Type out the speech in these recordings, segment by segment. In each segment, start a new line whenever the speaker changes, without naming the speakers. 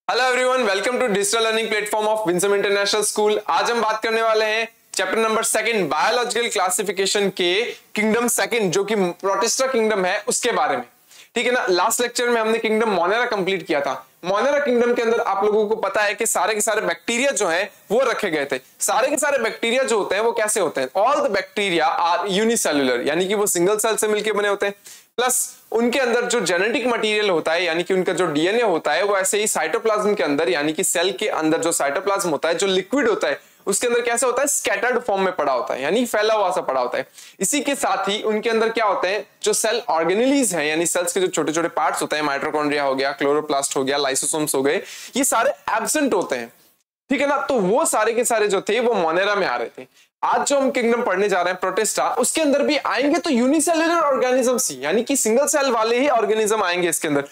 Hello everyone, welcome to digital learning platform of winsome international school. आज हम बात करने वाले हैं चैप्टर नंबर 2 बायोलॉजिकल क्लासिफिकेशन के किंगडम 2 जो कि प्रोटिस्टा किंगडम है उसके बारे में। ठीक है ना। लास्ट लेक्चर में हमने किंगडम मोनेरा कंप्लीट किया था। मोनेरा किंगडम के अंदर आप लोगों को पता है कि सारे के सारे बैक्टीरिया जो हैं वो रखे गए थे। सारे के सारे बैक्टीरिया जो होते हैं वो कैसे होते हैं? All the bacteria are unicellular, यानी कि वो सिंगल सेल से मिलकर बने होते हैं। प्लस उनके अंदर जो जेनेटिक मटेरियल होता है यानी कि उनका जो डीएनए होता है वो ऐसे ही साइटोप्लाज्म के अंदर यानी कि सेल के अंदर जो साइटोप्लाज्म होता है, जो लिक्विड होता है उसके अंदर कैसे होता है? स्कैटर्ड फॉर्म में पड़ा होता है, यानी फैला हुआ सा पड़ा होता है। इसी के साथ ही उनके अंदर क्या होते हैं? जो सेल ऑर्गेनेलीज हैं यानी सेल्स के जो छोटे छोटे पार्ट्स होते हैं, माइटोकॉन्ड्रिया हो गया, क्लोरोप्लास्ट हो गया, लाइसोसोम्स हो गए, ये सारे एब्सेंट होते हैं। ठीक है ना। तो वो सारे के सारे जो थे वो मोनेरा में आ रहे थे। आज जो हम किंगडम पढ़ने जा रहे हैं प्रोटिस्टा, उसके अंदर भी आएंगे तो यूनिसेल्युलर ऑर्गेनिजम्स ही, यानी कि सिंगल सेल वाले ही ऑर्गेनिज्म आएंगे इसके अंदर।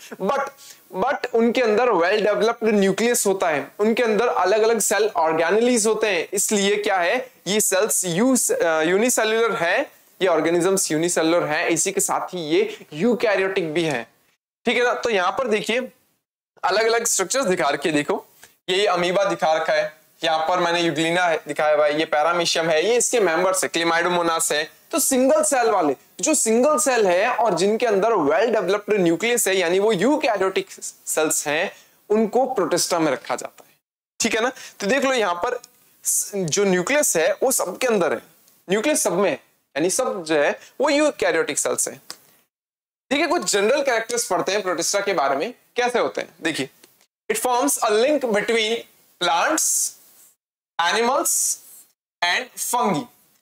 बट उनके अंदर वेल डेवलप्ड न्यूक्लियस होता है, उनके अंदर अलग अलग सेल ऑर्गेनेलीज होते हैं। इसलिए क्या है, ये सेल्स यूनिसेल्युलर है, ये ऑर्गेनिजम्स यूनिसेल्युलर है। इसी के साथ ही ये यूकैरियोटिक भी है। ठीक है ना। तो यहां पर देखिए अलग अलग स्ट्रक्चर्स दिखा रखे, देखो ये अमीबा दिखा रखा है, यहाँ पर मैंने यूग्लिना दिखाया हुआ है, ये पैरामीशियम है, ये इसके मेंबर्स है, क्लेमाइडोमोनास है। तो सिंगल सेल वाले जो सिंगल सेल है और जिनके अंदर वेल डेवलप्ड न्यूक्लियस है यानी वो यूकैरियोटिक सेल्स हैं, उनको प्रोटिस्टा में रखा जाता है। ठीक है ना। तो देख लो यहाँ पर जो न्यूक्लियस है वो सबके अंदर है, न्यूक्लियस सब में है, यानी सब जो है वो यूकैरियोटिक सेल्स है। ठीक है। कुछ जनरल कैरेक्टर्स पढ़ते हैं प्रोटिस्टा के बारे में, कैसे होते हैं देखिए। It forms a link between plants, animals and fungi,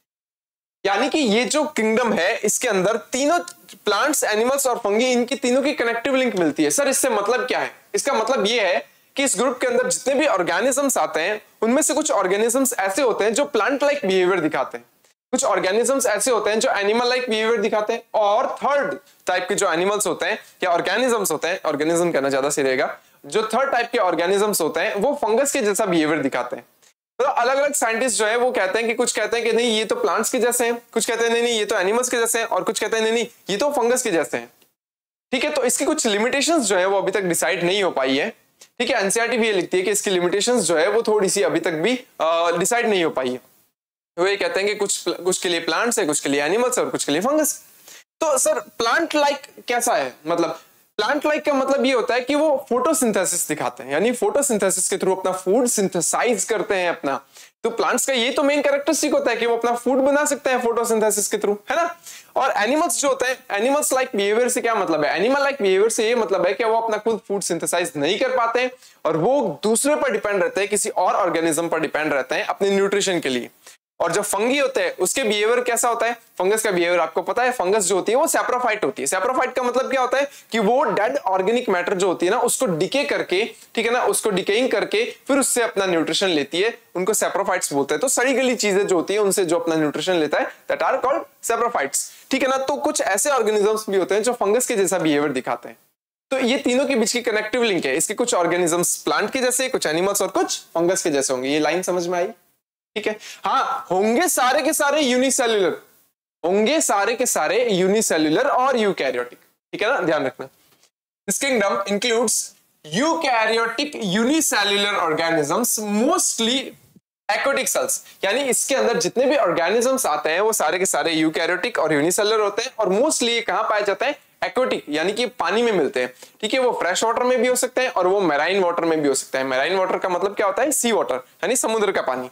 यानी कि ये जो किंगडम है इसके अंदर तीनों प्लांट्स, एनिमल्स और फंगी, इनकी तीनों की कनेक्टिव लिंक मिलती है। सर इससे मतलब क्या है? इसका मतलब ये है कि इस ग्रुप के अंदर जितने भी ऑर्गेनिजम्स आते हैं उनमें से कुछ ऑर्गेनिजम्स ऐसे होते हैं जो प्लांट लाइक बिहेवियर दिखाते हैं, कुछ ऑर्गेनिजम्स ऐसे होते हैं जो एनिमल लाइक बिहेवियर दिखाते हैं, और थर्ड टाइप के जो एनिमल्स होते हैं या ऑर्गेनिजम्स होते हैं, ऑर्गेनिज्म कहना ज्यादा सही रहेगा, जो थर्ड टाइप के ऑर्गेनिजम्स होते हैं वो फंगस के जैसा बिहेवियर दिखाते हैं। तो अलग अलग साइंटिस्ट जो है वो कहते हैं कि कुछ कहते हैं कि नहीं ये तो प्लांट्स के जैसे हैं, कुछ कहते हैं नहीं नहीं ये तो एनिमल्स के जैसे हैं, और कुछ कहते हैं नहीं नहीं ये तो फंगस के जैसे हैं। ठीक है। तो इसकी कुछ लिमिटेशंस जो है वो अभी तक डिसाइड नहीं हो पाई है। ठीक है। एनसीईआरटी भी ये लिखती है कि इसकी लिमिटेशंस जो है वो थोड़ी सी अभी तक भी डिसाइड नहीं हो पाई है। वो ये कहते हैं कि कुछ के लिए प्लांट्स है, कुछ के लिए एनिमल्स है और कुछ के लिए फंगस। तो सर प्लांट लाइक कैसा है? मतलब प्लांट लाइक का मतलब ये होता है कि वो फोटोसिंथेसिस दिखाते हैं, यानी फोटोसिंथेसिस के थ्रू अपना फूड सिंथेसाइज करते हैं अपना। तो प्लांट्स का ये तो मेन कैरेक्टरिस्टिक होता है कि वो अपना फूड बना सकते हैं फोटोसिंथेसिस के थ्रू, है ना। और एनिमल्स जो होते हैं, एनिमल्स लाइक बिहेवियर से क्या मतलब है? एनिमल लाइक बिहेवियर से ये मतलब है कि वो अपना खुद फूड सिंथेसाइज नहीं कर पाते हैं और वो दूसरे पर डिपेंड रहते हैं, किसी और ऑर्गेनिज्म पर डिपेंड रहते हैं अपने न्यूट्रिशन के लिए। और जो फंगी होते हैं उसके बिहेवियर कैसा होता है? फंगस का बिहेवियर आपको पता है, फंगस जो होती है वो सैप्रोफाइट होती है। सैप्रोफाइट का मतलब क्या होता है कि वो डेड ऑर्गेनिक मैटर जो होती है ना उसको डिके करके, ठीक है ना, उसको डिकेइंग करके फिर उससे अपना न्यूट्रिशन लेती है, उनको सैप्रोफाइट्स बोलते हैं। तो सड़ी गली चीजें जो होती है उनसे जो अपना न्यूट्रिशन लेता है दैट आर कॉल्ड सैप्रोफाइट्स। ठीक है ना। तो कुछ ऐसे ऑर्गेनिजम्स भी होते हैं जो फंगस के जैसा बिहेवियर दिखाते हैं। तो ये तीनों के बीच की कनेक्टिव लिंक है। इसके कुछ ऑर्गेनिजम्स प्लांट के जैसे, कुछ एनिमल्स और कुछ फंगस के जैसे होंगे। ये लाइन समझ में आई? ठीक है। हाँ, होंगे सारे के सारे यूनिसेल्युलर, होंगे सारे के सारे यूनिसेल्युलर और यूकैरियोटिक। ठीक है ना, ध्यान रखना। This kingdom includes eukaryotic unicellular organisms, mostly aquatic cells, यानी इसके अंदर जितने भी ऑर्गेनिजम्स आते हैं वो सारे के सारे यूकैरियोटिक और यूनिसेल्युलर होते हैं। और मोस्टली कहां पाया जाता है? एक्वाटिक, यानी कि पानी में मिलते हैं। ठीक है। वो फ्रेश वाटर में भी हो सकते हैं और वो मैराइन वाटर में भी हो सकते हैं। मैराइन वाटर का मतलब क्या होता है? सी वाटर, यानी समुद्र का पानी।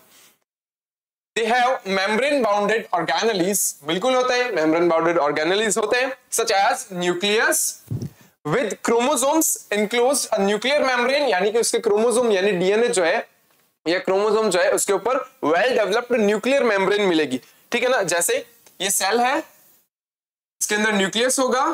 They have membrane bounded organelles, बिल्कुल होते हैं, membrane bounded organelles होते हैं, such as nucleus with chromosomes enclosed a nuclear membrane, यानी कि उसके क्रोमोसोम यानी डीएनए जो है या क्रोमोसोम जो है उसके ऊपर वेल डेवलप्ड न्यूक्लियर मेम्ब्रेन मिलेगी। ठीक है ना। जैसे ये सेल है, इसके अंदर न्यूक्लियस होगा,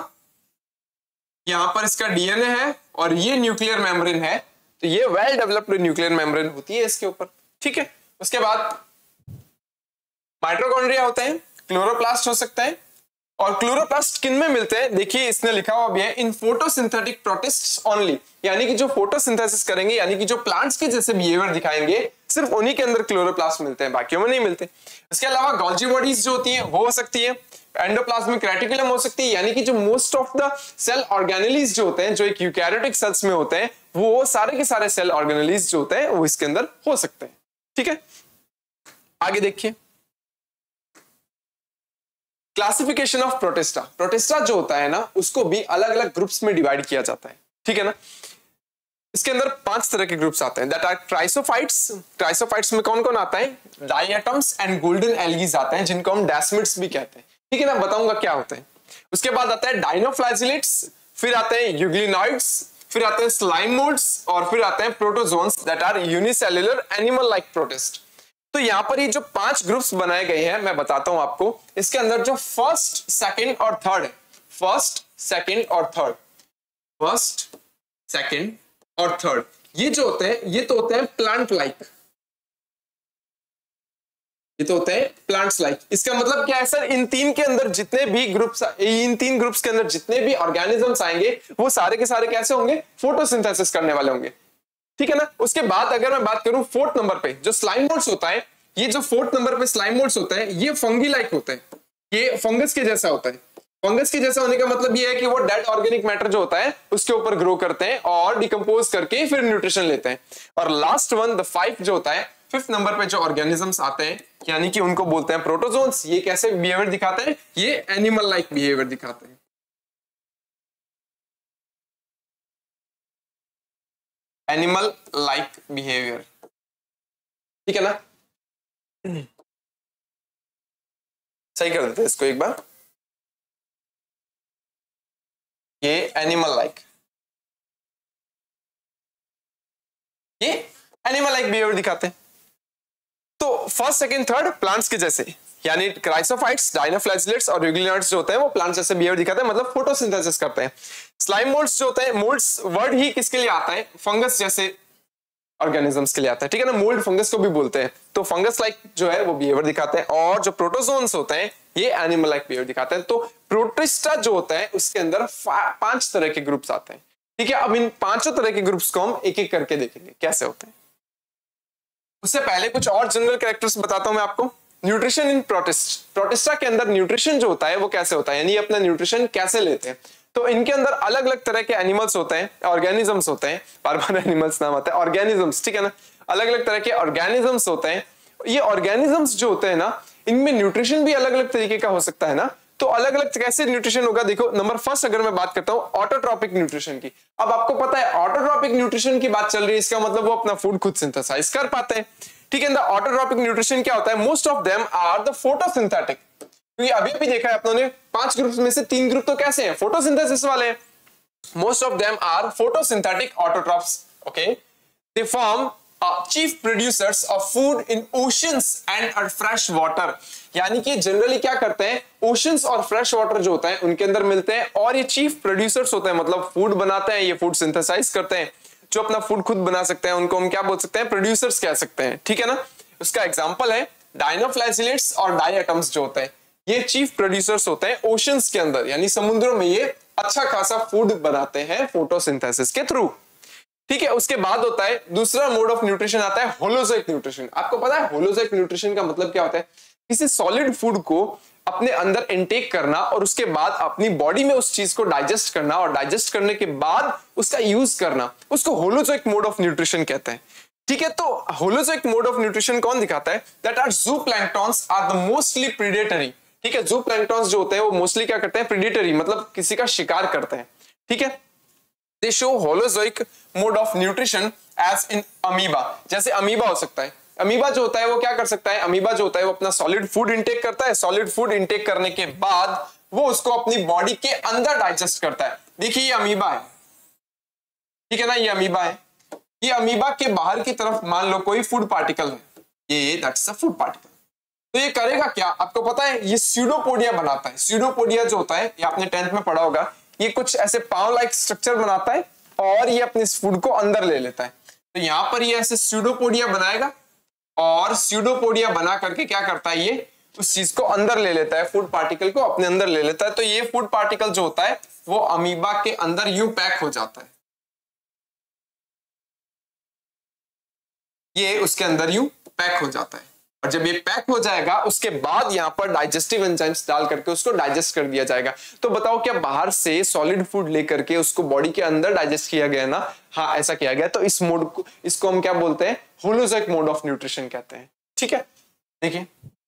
यहां पर इसका डीएनए है और ये न्यूक्लियर मेम्ब्रेन है, तो ये वेल डेवलप्ड न्यूक्लियर मेम्ब्रेन होती है इसके ऊपर। ठीक है। उसके बाद माइटोकॉन्ड्रिया होते हैं, क्लोरोप्लास्ट हो सकते हैं, और क्लोरोप्लास्ट किन में मिलते हैं? देखिए इसने लिखा हुआ भी है, इन फोटोसिंथेटिक प्रोटिस्ट्स ओनली, यानी कि जो फोटोसिंथेसिस करेंगे, यानी कि जो प्लांट्स के जैसे बिहेवियर दिखाएंगे, सिर्फ उन्हीं के अंदर क्लोरोप्लास्ट मिलते हैं, बाकियों में नहीं मिलते। इसके अलावा गोल्जी बॉडीज जो होती हैं वो हो सकती है, एंडोप्लाज्मिक रेटिकुलम हो सकती है, यानी कि जो most of the cell organelles जो होते हैं, जो एक यूकैरियोटिक सेल्स में होते हैं, वो सारे के सारे सेल ऑर्गेनेलीज जो होते हैं वो इसके अंदर हो सकते हैं। ठीक है, आगे देखिए क्लासिफिकेशन ऑफ प्रोटिस्टा। प्रोटिस्टा जो होता है ना, उसको भी अलग अलग ग्रुप्स में डिवाइड किया जाता है। ठीक है ना, इसके अंदर 5 तरह के ग्रुप्स आते हैं, दैट आर क्राइसोफाइट्स। क्राइसोफाइट्स में कौन कौन आता है? डायटम्स एंड गोल्डन एल्गीज आते हैं, जिनको हम डेस्मिड्स भी कहते हैं। ठीक है ना, बताऊंगा क्या होते हैं। उसके बाद आता है डाइनोफ्लैजिलेट्स, फिर आते हैं यूग्लिनॉइड्स, फिर आते हैं स्लाइम मोल्ड्स, और फिर आते हैं protozoans that are unicellular animal like protist. तो यहां पर ये जो 5 ग्रुप्स बनाए गए हैं, मैं बताता हूं आपको। इसके अंदर जो फर्स्ट, सेकंड और थर्ड है, फर्स्ट, सेकंड और थर्ड, फर्स्ट, सेकंड और थर्ड, ये जो होते हैं ये तो होते हैं प्लांट लाइक, ये तो होते हैं प्लांट्स लाइक। इसका मतलब क्या है सर? इन 3 के अंदर जितने भी ग्रुप्स, इन 3 ग्रुप्स के अंदर जितने भी ऑर्गेनिजम्स आएंगे वो सारे के सारे कैसे होंगे? फोटोसिंथेसिस करने वाले होंगे। ठीक है ना। उसके बाद अगर मैं बात करूं 4th नंबर पे जो स्लाइम मोल्ड्स होता है, ये जो 4th नंबर पे स्लाइम मोल्ड्स होता है, ये फंगी लाइक होते हैं, ये फंगस के जैसा होता है। फंगस के जैसा होने का मतलब ये है कि वो डेड ऑर्गेनिक मैटर जो होता है उसके ऊपर ग्रो करते हैं और डिकम्पोज करके फिर न्यूट्रिशन लेते हैं। और लास्ट वन द 5 जो होता है, 5th नंबर पे जो ऑर्गेनिजम्स आते हैं, यानी कि उनको बोलते हैं प्रोटोजोन्स। ये कैसे बिहेवियर दिखाते हैं? ये एनिमल लाइक बिहेवियर दिखाते हैं। Animal like behaviour. ठीक है ना, सही कर देते हैं इसको एक बार। ये एनिमल लाइक, ये एनिमल लाइक बिहेवियर दिखाते हैं। तो फर्स्ट, सेकंड, थर्ड प्लांट्स के जैसे, यानी क्राइसोफाइट्स, डाइनोफ्लैजिलेट्स और यूग्लिनॉइड्स जो होते हैं वो प्लांट्स जैसे बिहेवियर दिखाते हैं, मतलब फोटोसिंथेसिस करते हैं। स्लाइम मोल्ड्स जो होते हैं, मोल्ड्स वर्ड ही किसके लिए आता है? फंगस जैसे ऑर्गेनिजम्स के लिए आता है। ठीक है ना, मोल्ड फंगस को भी बोलते हैं। तो फंगस लाइक जो है वो बिहेवियर दिखाते हैं, और जो प्रोटोजोन्स होते हैं ये एनिमल लाइक बिहेवियर दिखाते हैं। तो प्रोटिस्टा जो होता है उसके अंदर 5 तरह के ग्रुप्स आते हैं। ठीक है, अब इन 5 तरह के ग्रुप्स को हम एक एक करके देखेंगे कैसे होते हैं। उससे पहले कुछ और जनरल कैरेक्टर्स बताता हूं मैं आपको। न्यूट्रिशन इन प्रोटिस्टा के अंदर न्यूट्रिशन जो होता है वो कैसे होता है, यानी अपना न्यूट्रिशन कैसे लेते हैं। तो इनके अंदर अलग अलग तरह के एनिमल्स होते हैं, ऑर्गेनिजम्स होते हैं, बार बार एनिमल्स नाम आता है, ऑर्गेनिजम्स। ठीक है ना, अलग अलग तरह के ऑर्गेनिजम्स होते हैं। ये ऑर्गेनिजम्स जो होते हैं ना, इनमें न्यूट्रिशन भी अलग अलग तरीके का हो सकता है ना। तो अलग अलग कैसे न्यूट्रिशन होगा, देखो नंबर फर्स्ट अगर मैं बात करता हूं ऑटोट्रॉपिक न्यूट्रिशन की। अब आपको पता है ऑटोट्रॉपिक न्यूट्रिशन की बात चल रही है, इसका मतलब वो अपना फूड खुद सिंथेसाइज कर पाते हैं। ठीक है, ऑटोट्रॉपिक न्यूट्रिशन क्या होता है? Most of them are the photosynthetic. क्योंकि अभी अभी देखा है अपनों ने 5 ग्रुप्स में से 3 ग्रुप तो कैसे हैं? फोटोसिंथेसिस वाले हैं। Most of them are photosynthetic autotrophs. Okay, they form chief producers of food in oceans and fresh water. यानी कि जनरली क्या करते हैं, ओशंस और फ्रेश वाटर जो होता है उनके अंदर मिलते हैं, और ये चीफ प्रोड्यूसर्स होते हैं, मतलब फूड बनाते हैं, ये फूड सिंथेसाइज करते हैं। जो अपना फूड खुद बना सकते हैं उनको हम क्या बोल सकते हैं? प्रोड्यूसर्स कह सकते हैं। ठीक है ना, उसका एग्जांपल है डाइनोफ्लैजिलेट्स और डायटम्स जो होते हैं, ये चीफ प्रोड्यूसर्स होते हैं ओशंस के अंदर, यानी समुद्रों में ये अच्छा खासा फूड बनाते हैं फोटोसिंथेसिस के थ्रू। ठीक है, उसके बाद होता है दूसरा मोड ऑफ न्यूट्रिशन आता है होलोजोइक न्यूट्रिशन। आपको पता है होलोजोइक न्यूट्रिशन का मतलब क्या होता है? किसी सॉलिड फूड को अपने अंदर इनटेक करना और उसके बाद अपनी बॉडी में उस चीज को डाइजेस्ट करना, और डाइजेस्ट करने के बाद उसका यूज करना, उसको होलोजोइक मोड ऑफ न्यूट्रिशन कहते हैं। ठीक है, तो होलोजोइक मोड ऑफ न्यूट्रिशन कौन दिखाता है? That are zooplanktons are the mostly predatory. ठीक है, ज़ूप्लैंक्टन्स जो होते हैं वो मोस्टली क्या करते हैं? प्रीडेटरी, मतलब किसी का शिकार करते हैं। ठीक है, they show holozoic mode of nutrition as in amoeba. जैसे अमीबा हो सकता है, अमीबा जो होता है वो क्या कर सकता है? अमीबा जो होता है वो अपना सॉलिड फूड इंटेक करता है, सॉलिड फूड इंटेक करने के बाद वो उसको अपनी बॉडी के अंदर डाइजेस्ट करता है। देखिए ये अमीबा है, ठीक है ना, ये अमीबा है। ये अमीबा के बाहर की तरफ मान लो कोई फूड पार्टिकल है, ये दैट्स अ फूड पार्टिकल। तो ये करेगा क्या? आपको पता है, ये स्यूडोपोडिया बनाता है। स्यूडोपोडिया जो होता है, ये आपने 10th में पढ़ा होगा, ये कुछ ऐसे पांव लाइक स्ट्रक्चर बनाता है और ये अपने फूड को अंदर ले लेता है। तो यहां पर ये ऐसे स्यूडोपोडिया बनाएगा, और स्यूडोपोडिया बना करके क्या करता है, ये उस चीज को अंदर ले लेता है, फूड पार्टिकल को अपने अंदर ले लेता है। तो ये फूड पार्टिकल जो होता है वो अमीबा के अंदर यूं पैक हो जाता है, ये उसके अंदर यूं पैक हो जाता है। और जब ये पैक हो जाएगा उसके बाद यहाँ पर डाइजेस्टिव एंजाइम्स डाल करके उसको डाइजेस्ट कर दिया जाएगा। तो बताओ क्या बाहर से सॉलिड फूड लेकर के उसको बॉडी के अंदर डाइजेस्ट किया गया ना? हाँ, ऐसा किया गया। तो इस मोड को, इसको हम क्या बोलते हैं? होलोजोइक मोड ऑफ न्यूट्रिशन कहते हैं। ठीक है, देखिए,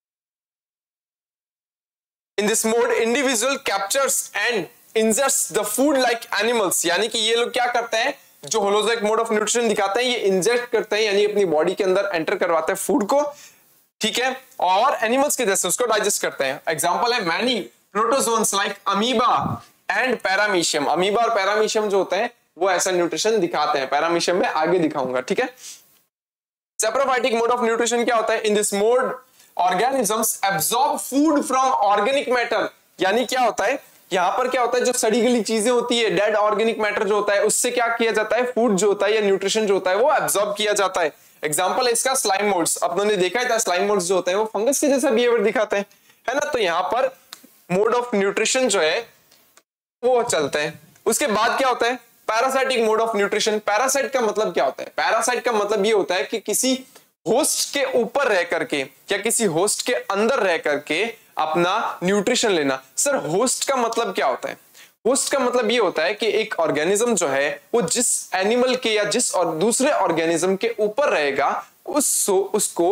in this mode individual captures and injects the food like animals, यानी कि ये लोग क्या करते हैं, जो होलोजोइक मोड ऑफ न्यूट्रिशन दिखाते हैं, ये इंजेक्ट करते हैं, यानी अपनी बॉडी के अंदर एंटर करवाते हैं फूड को। ठीक है, और एनिमल्स के जैसे उसको डाइजेस्ट करते हैं। एग्जांपल है many protozoans like amoeba and paramecium. Amoeba और पैरामीशियम जो होते हैं वो ऐसा न्यूट्रिशन दिखाते हैं। पैरामीशियम में आगे दिखाऊंगा। ठीक है, सेप्रोफाइटिक मोड ऑफ न्यूट्रिशन क्या होता है? In this mode organisms absorb food from organic matter, यानी क्या होता है, यहां पर क्या होता है, जो सड़ी गली चीजें होती है, डेड ऑर्गेनिक मैटर जो होता है, उससे क्या किया जाता है, फूड जो होता है या न्यूट्रिशन जो होता है वो एब्सॉर्ब किया जाता है। एग्जांपल है इसका स्लाइम मोल्ड्स। अपनों ने देखा था स्लाइम मोल्ड्स जो होते हैं वो फंगस के जैसा बिहेवियर दिखाते हैं, है ना? तो यहाँ पर मोड ऑफ न्यूट्रिशन जो है वो चलते हैं। उसके बाद क्या होता है? Parasitic mode of nutrition. Parasite का मतलब क्या होता है? पैरासाइट का मतलब ये होता है कि किसी होस्ट के ऊपर रह करके या किसी होस्ट के अंदर रह करके अपना न्यूट्रिशन लेना। सर, होस्ट का मतलब क्या होता है? होस्ट का मतलब ये होता है कि एक ऑर्गेनिज्म जो है वो जिस एनिमल के या जिस और दूसरे ऑर्गेनिज्म के ऊपर रहेगा उसको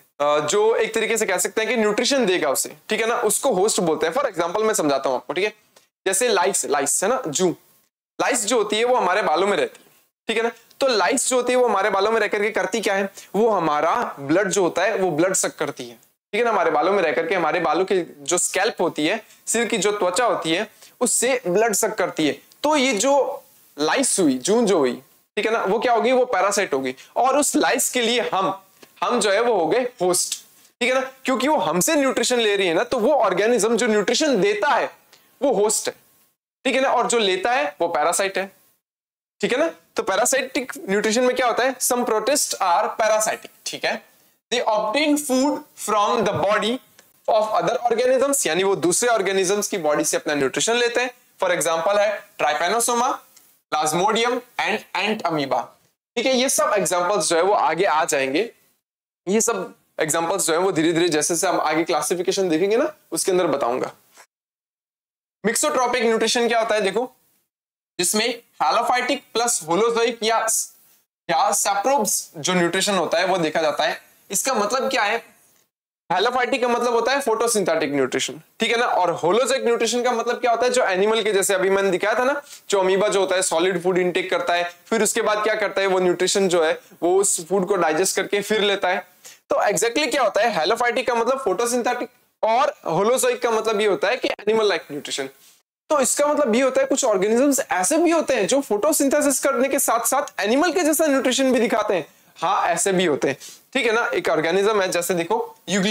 जो एक तरीके से कह सकते हैं कि न्यूट्रिशन देगा उसे, ठीक है ना, उसको होस्ट बोलते हैं। फॉर एग्जांपल मैं समझाता हूं आपको। ठीक है, जैसे लाइस है ना, जू लाइस जो होती है वो हमारे बालों में रहती है, ठीक है ना। तो लाइस जो होती है वो हमारे बालों में रह करके करती क्या है, वो हमारा ब्लड जो होता है वो ब्लड सक करती है, ठीक है ना। हमारे बालों में रह करके हमारे बालों की जो स्कैल्प होती है, सिर की जो त्वचा होती है, उससे ब्लड सक करती है। तो ये जो लाइस हुई, जून जो हुई, ठीक है ना, वो क्या होगी, वो पैरासाइट होगी। और उस लाइस के लिए हम जो है वो हो गए होस्ट, ठीक है ना, क्योंकि वो हमसे न्यूट्रिशन ले रही है ना। तो वो ऑर्गेनिज्म जो न्यूट्रिशन देता है वो होस्ट है, ठीक है ना, और जो लेता है वो पैरासाइट है, ठीक है ना। तो पैरासाइटिक न्यूट्रिशन में क्या होता है, सम प्रोटिस्ट आर पैरासाइटिक, ठीक है। They obtain food from the body of other organisms, यानी वो दूसरे ऑर्गेनिजम्स की बॉडी से अपना न्यूट्रिशन लेते हैं। फॉर एग्जांपल है trypanosoma, plasmodium and entamoeba, ठीक है। ये सब एग्जांपल्स जो है वो आगे आ जाएंगे। ये सब एग्जांपल्स जो है वो धीरे धीरे जैसे से हम आगे क्लासिफिकेशन देखेंगे ना उसके अंदर बताऊंगा। मिक्सोट्रॉपिक न्यूट्रिशन क्या होता है, देखो, जिसमें हैलोफाइटिक प्लस होलोजोइक या सैप्रोब्स जो न्यूट्रिशन होता है वो देखा जाता है। इसका मतलब क्या है, हैलोफाइटिक का मतलब होता है फोटोसिंथेटिक न्यूट्रिशन, ठीक है ना। और होलोजोइक न्यूट्रिशन का मतलब क्या होता है, जो एनिमल के जैसे अभी मैंने दिखाया था ना, जो अमीबा जो होता है सॉलिड फूड इनटेक करता है, फिर उसके बाद क्या करता है, वो न्यूट्रिशन जो है वो उस फूड को डाइजेस्ट करके फिर लेता है। तो एग्जैक्टली क्या होता है, हैलोफाइटिक का मतलब फोटोसिंथेटिक और होलोजोइक का मतलब ये होता है कि एनिमल लाइक न्यूट्रिशन। तो इसका मतलब ये होता है कुछ ऑर्गेनिजम्स ऐसे भी होते हैं जो फोटोसिंथेसिस करने के साथ साथ एनिमल के जैसा न्यूट्रिशन भी दिखाते हैं। हाँ, ऐसे भी होते हैं, ठीक है ना। एक ऑर्गेनिज्म है जैसे देखो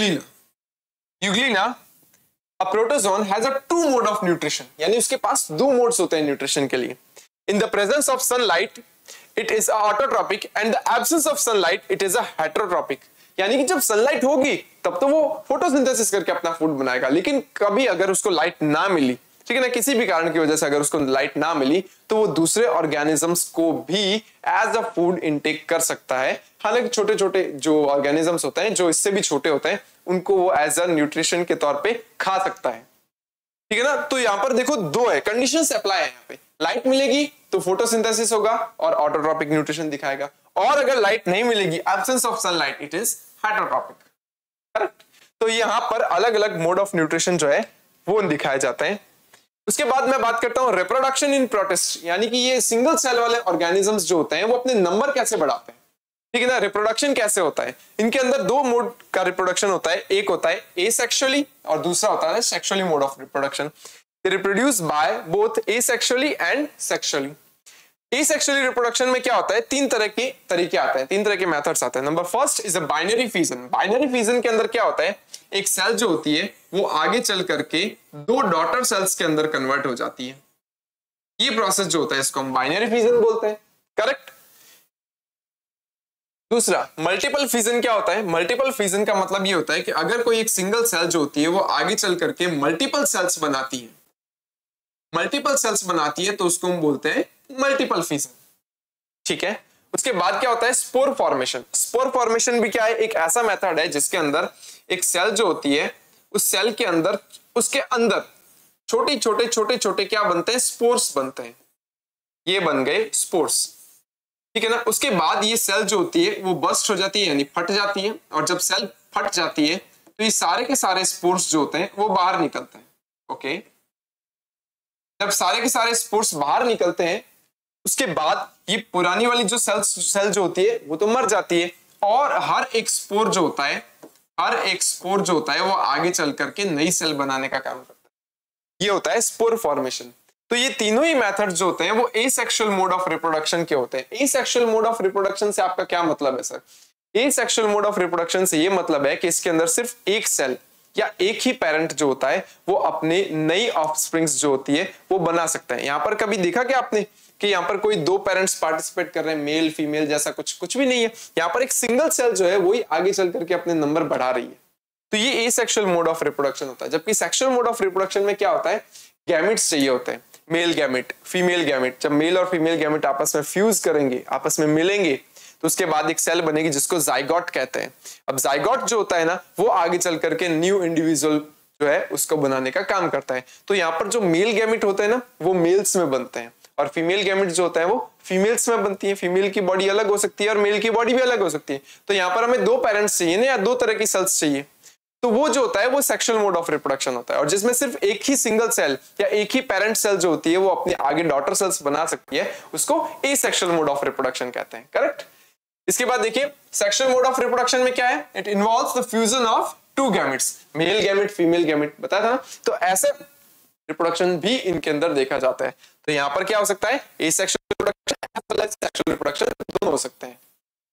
euglena, a protozoan has a two mode of nutrition, यानी उसके पास दो मोड्स होते हैं न्यूट्रिशन के लिए। In the presence of sunlight it is autotrophic and the absence of sunlight it is a heterotrophic, यानी कि जब सनलाइट होगी तब तो वो फोटोसिंथेसिस करके अपना फूड बनाएगा, लेकिन कभी अगर उसको लाइट ना मिली, ठीक है ना, किसी भी कारण की वजह से अगर उसको लाइट ना मिली तो वो दूसरे ऑर्गेनिजम्स को भी एज अ फूड इनटेक कर सकता है। हालांकि छोटे छोटे जो ऑर्गेनिजम्स होते हैं जो इससे भी छोटे होते हैं उनको वो एज अ न्यूट्रिशन के तौर पे खा सकता है, ठीक है ना। तो यहाँ पर देखो दो है कंडीशंस अप्लाई है, यहाँ पे लाइट मिलेगी तो फोटोसिंथेसिस होगा और ऑटोट्रॉपिक न्यूट्रिशन दिखाएगा, और अगर लाइट नहीं मिलेगी, absence of sunlight, it is heterotrophic, correct. तो यहाँ पर अलग अलग मोड ऑफ न्यूट्रिशन जो है वो दिखाए जाते हैं। उसके बाद मैं बात करता हूं रिप्रोडक्शन इन प्रोटिस्ट, यानी कि ये सिंगल सेल वाले ऑर्गेनिजम्स जो होते हैं वो अपने नंबर कैसे बढ़ाते हैं, ठीक है ना। रिप्रोडक्शन कैसे होता है, इनके अंदर दो मोड का रिप्रोडक्शन होता है, एक होता है एसेक्सुअली और दूसरा होता है sexually mode of reproduction. They reproduce by both asexually and sexually. Asexually reproduction में क्या होता है, तीन तरह के तरीके आते हैं, तीन तरह के मेथड्स आते हैं। Number first is a binary fission. Binary fission के अंदर क्या होता है, एक सेल जो होती है वो आगे चल करके दो डॉटर सेल्स के अंदर कन्वर्ट हो जाती है। ये प्रोसेस जो होता है इसको हम बाइनरी फिजन बोलते हैं, करेक्ट। दूसरा मल्टीपल फिजन क्या होता है, मल्टीपल फिजन का मतलब ये होता है कि अगर कोई एक सिंगल सेल जो होती है वो आगे चल करके मल्टीपल सेल्स बनाती है, मल्टीपल सेल्स बनाती है तो उसको हम बोलते हैं मल्टीपल फिजन, ठीक है। उसके बाद क्या होता है स्पोर फॉर्मेशन। स्पोर फॉर्मेशन भी क्या है, एक ऐसा मेथड है जिसके अंदर एक सेल जो होती है उस सेल के अंदर उसके अंदर छोटे छोटे क्या बनते हैं, स्पोर्स बनते हैं। ये बन गए स्पोर्स, ठीक है ना। उसके बाद ये सेल जो होती है वो बस्ट हो जाती है यानी फट जाती है, और जब सेल फट जाती है तो ये सारे के सारे स्पोर्स जो होते हैं वो बाहर निकलते हैं। ओके, जब सारे के सारे स्पोर्स बाहर निकलते हैं उसके बाद ये पुरानी वाली जो सेल जो होती है वो तो मर जाती है, और हर एक स्पोर जो होता है वो आगे चल करके नई सेल बनाने का काम करता है। ये होता है स्पोर फॉर्मेशन। तो ये तीनों ही मेथड जो होते हैं वो एसेक्सुअल मोड ऑफ रिप्रोडक्शन के होते हैं। एसेक्सुअल मोड ऑफ रिप्रोडक्शन से आपका क्या मतलब है sir? Asexual mode of reproduction से ये मतलब है कि इसके अंदर सिर्फ एक सेल या एक ही पेरेंट जो होता है वो अपने नई ऑफस्प्रिंग्स जो होती है वो बना सकता है। यहां पर कभी देखा क्या आपने कि यहाँ पर कोई दो पेरेंट्स पार्टिसिपेट कर रहे हैं, मेल फीमेल जैसा कुछ भी नहीं है। यहाँ पर एक सिंगल सेल जो है वही आगे चल करके अपने नंबर बढ़ा रही है। तो ये एसेक्सुअल मोड ऑफ रिप्रोडक्शन होता है। जबकि सेक्सुअल मोड ऑफ रिप्रोडक्शन में क्या होता है, गैमेट्स चाहिए होते हैं, मेल गैमेट फीमेल गैमेट। जब मेल और फीमेल गैमेट आपस में फ्यूज करेंगे, आपस में मिलेंगे, तो उसके बाद एक सेल बनेगी जिसको जाइगोट कहते हैं। अब जाइगोट जो होता है ना वो आगे चल करके न्यू इंडिविजुअल जो है उसको बनाने का काम करता है। तो यहाँ पर जो मेल गैमेट होते हैं ना वो मेल्स में बनते हैं, और फीमेल गैमेट जो होता है वो फीमेल्स में बनती है। फीमेल की बॉडी अलग हो सकती है और मेल की बॉडी भी अलग हो सकती है। तो यहाँ पर हमें दो पेरेंट्स चाहिए ना, या दो तरह की सेल्स चाहिए, तो वो जो होता है वो सेक्सुअल मोड ऑफ रिप्रोडक्शन होता है। और जिसमें सिर्फ एक ही सिंगल सेल या एक ही पेरेंट सेल जो होती है वो अपने आगे डॉटर सेल्स बना सकती है, उसको एसेक्सुअल मोड ऑफ रिप्रोडक्शन कहते हैं। करेक्ट। इसके बाद देखिए सेक्सुअल मोड ऑफ रिप्रोडक्शन में क्या है, it involves the fusion of two gametes, male gamete female gamete बताया था ना। तो ऐसे रिप्रोडक्शन भी इनके अंदर देखा जाता है। तो यहां पर क्या हो सकता है, asexual reproduction as well as sexual reproduction दोनों हो सकते हैं।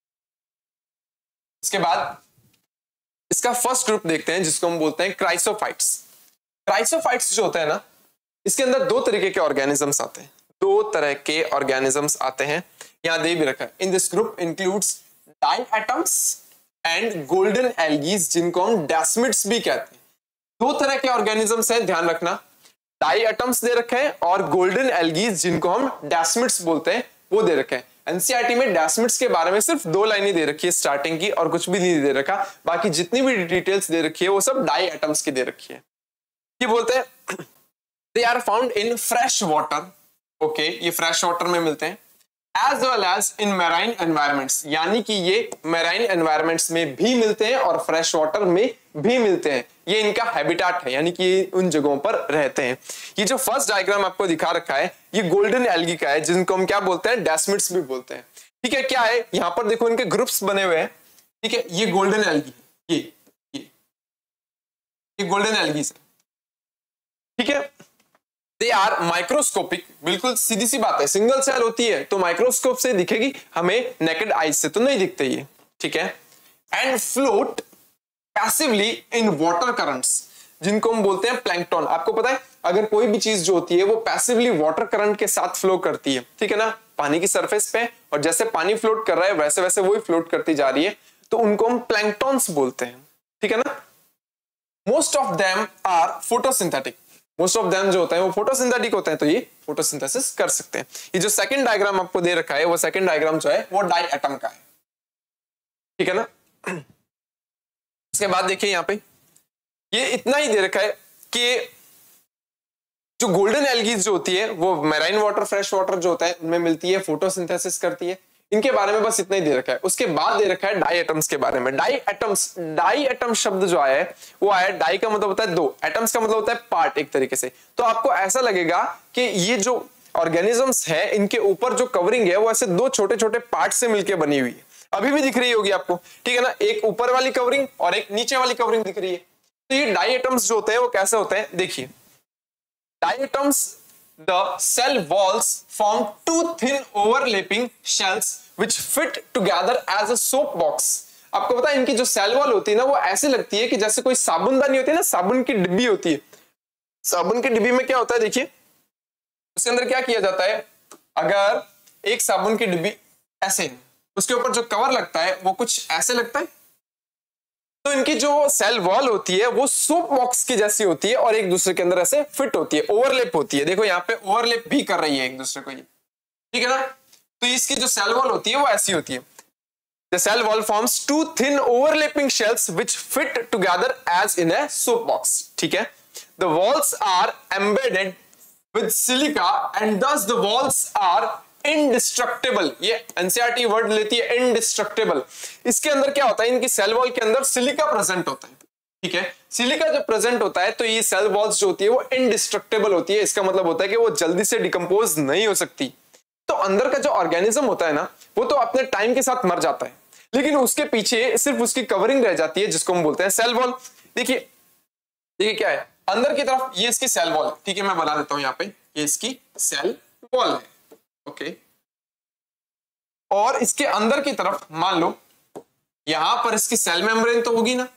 इसके बाद इसका फर्स्ट ग्रुप देखते हैं जिसको हम बोलते हैं क्राइसोफाइट्स। क्राइसोफाइट्स जो होते हैं ना इसके अंदर दो तरीके के ऑर्गेनिजम्स आते हैं, दो तरह के ऑर्गेनिजम्स आते हैं, यहां दे भी रखा है। In this group includes diatoms and golden algae जिनको हम डेस्मिड्स भी कहते हैं। दो तरह के ऑर्गेनिजम्स हैं, ध्यान रखना। डायएटम्स दे रखे हैं और गोल्डन एल्गीज जिनको हम डेस्मिड्स बोलते हैं वो दे रखे हैं। एनसीईआरटी में डेस्मिड्स के बारे में सिर्फ दो लाइनें दे रखी है स्टार्टिंग की, और कुछ भी नहीं दे रखा। बाकी जितनी भी डिटेल्स दे रखी है वो सब डायएटम्स की दे रखी है। ये बोलते हैं they are found in fresh water. Okay, ये फ्रेश वाटर में मिलते हैं, as well as in marine environments, यानी कि ये मैराइन एनवायरमेंट्स में भी मिलते हैं और फ्रेश वाटर में भी मिलते हैं। ये इनका हैबिटेट है, यानी कि उन जगहों पर रहते हैं। ये जो फर्स्ट डायग्राम आपको दिखा रखा है ये गोल्डन एल्गी का है, जिनको हम क्या बोलते हैं, डेस्मिड्स भी बोलते हैं। ठीक है, क्या है यहां पर देखो इनके ग्रुप्स बने हुए हैं। ठीक है, ये गोल्डन एल्गी, ये गोल्डन एल्गी है। ठीक है, दे आर माइक्रोस्कोपिक, बिल्कुल सीधी सी बात है, सिंगल सेल होती है तो माइक्रोस्कोप से दिखेगी, हमें नेकेड आईज से तो नहीं दिखते ये। ठीक है, and float passively in water currents, जिनको हम बोलते हैं प्लैंकटन। आपको पता है अगर कोई भी चीज जो होती है वो पैसिवली वाटर करंट के साथ फ्लो करती है, ठीक है ना, पानी की सरफेस पे, और जैसे पानी फ्लोट कर रहा है वैसे वैसे वही फ्लोट करती जा रही है, तो उनको हम प्लैंकटन्स बोलते हैं। ठीक है ना। Most of them are photosynthetic, most of them जो होते हैं वो फोटोसिंथेटिक होते हैं, तो ये फोटोसिंथेसिस कर सकते हैं। ये जो सेकंड डायग्राम आपको दे रखा है वो सेकंड डायग्राम जो है वो डायएटम का है। ठीक है ना। इसके बाद देखिए यहाँ पे ये इतना ही दे रखा है कि जो गोल्डन एल्गीज जो होती है वो मैराइन वाटर फ्रेश वाटर जो होता है उनमें मिलती है, फोटोसिंथेसिस करती है। इनके बारे में बस इतना ही दे रखा है। उसके बाद दे रखा है डायएटम्स के बारे में। डायएटम्स, डायएटम शब्द जो आया है वो आया, डाई का मतलब होता है दो, एटम्स का मतलब होता है पार्ट एक तरीके से। तो आपको ऐसा लगेगा कि ये जो ऑर्गेनिजम्स है इनके ऊपर जो कवरिंग है वो ऐसे दो छोटे छोटे पार्ट से मिलकर बनी हुई है, अभी भी दिख रही होगी आपको। ठीक है ना, एक ऊपर वाली कवरिंग और एक नीचे वाली कवरिंग दिख रही है। तो ये डायएटम्स जो होते हैं वो कैसे होते हैं, देखिए diatoms the cell walls form two thin overlapping shells which fit together as a soap box। आपको पता है इनकी जो सेल वॉल होती है ना वो ऐसी लगती है कि जैसे कोई साबुनदानी होती है ना, साबुन की डिब्बी होती है। साबुन की डिब्बी में क्या होता है, देखिए उसके अंदर क्या किया जाता है, अगर एक साबुन की डिब्बी ऐसे, उसके ऊपर जो कवर लगता है वो कुछ ऐसे लगता है, तो इनकी जो सेल वॉल होती है वो सोप बॉक्स की जैसी होती है और एक दूसरे के अंदर ऐसे फिट होती है, ओवरलैप होती है। देखो यहाँ पे ओवरलैप भी कर रही है एक दूसरे को ये। ठीक है ना। तो इसकी जो सेल वॉल होती है वो ऐसी होती है। The cell wall forms two thin overlapping shells which fit together as in a soap box. ठीक है, the walls are embedded with silica and thus the walls are indestructible. ये NCERT वर्ड लेती है indestructible। इसके अंदर क्या होता है, इनकी सेल वॉल के अंदर सिलिका प्रेजेंट होता है। ठीक है, सिलिका जब प्रेजेंट होता है तो ये सेल वॉल्स जो होती है वो इनडिस्ट्रक्टेबल होती है। इसका मतलब होता है कि वो जल्दी से डिकम्पोज नहीं हो सकती। तो अंदर का जो ऑर्गेनिज्म होता है ना, वो तो अपने टाइम के साथ मर जाता है, लेकिन उसके पीछे सिर्फ उसकी कवरिंग रह जाती है जिसको हम बोलते हैं सेल वॉल। देखिए देखिए क्या है अंदर की तरफ, ये इसकी सेल वॉल है। ठीक है, मैं बना देता हूं यहाँ पे, ये इसकी सेल वॉल है। ओके, और इसके अंदर की तरफ मान लो यहां पर इसकी सेल मेम्ब्रेन तो होगी ना,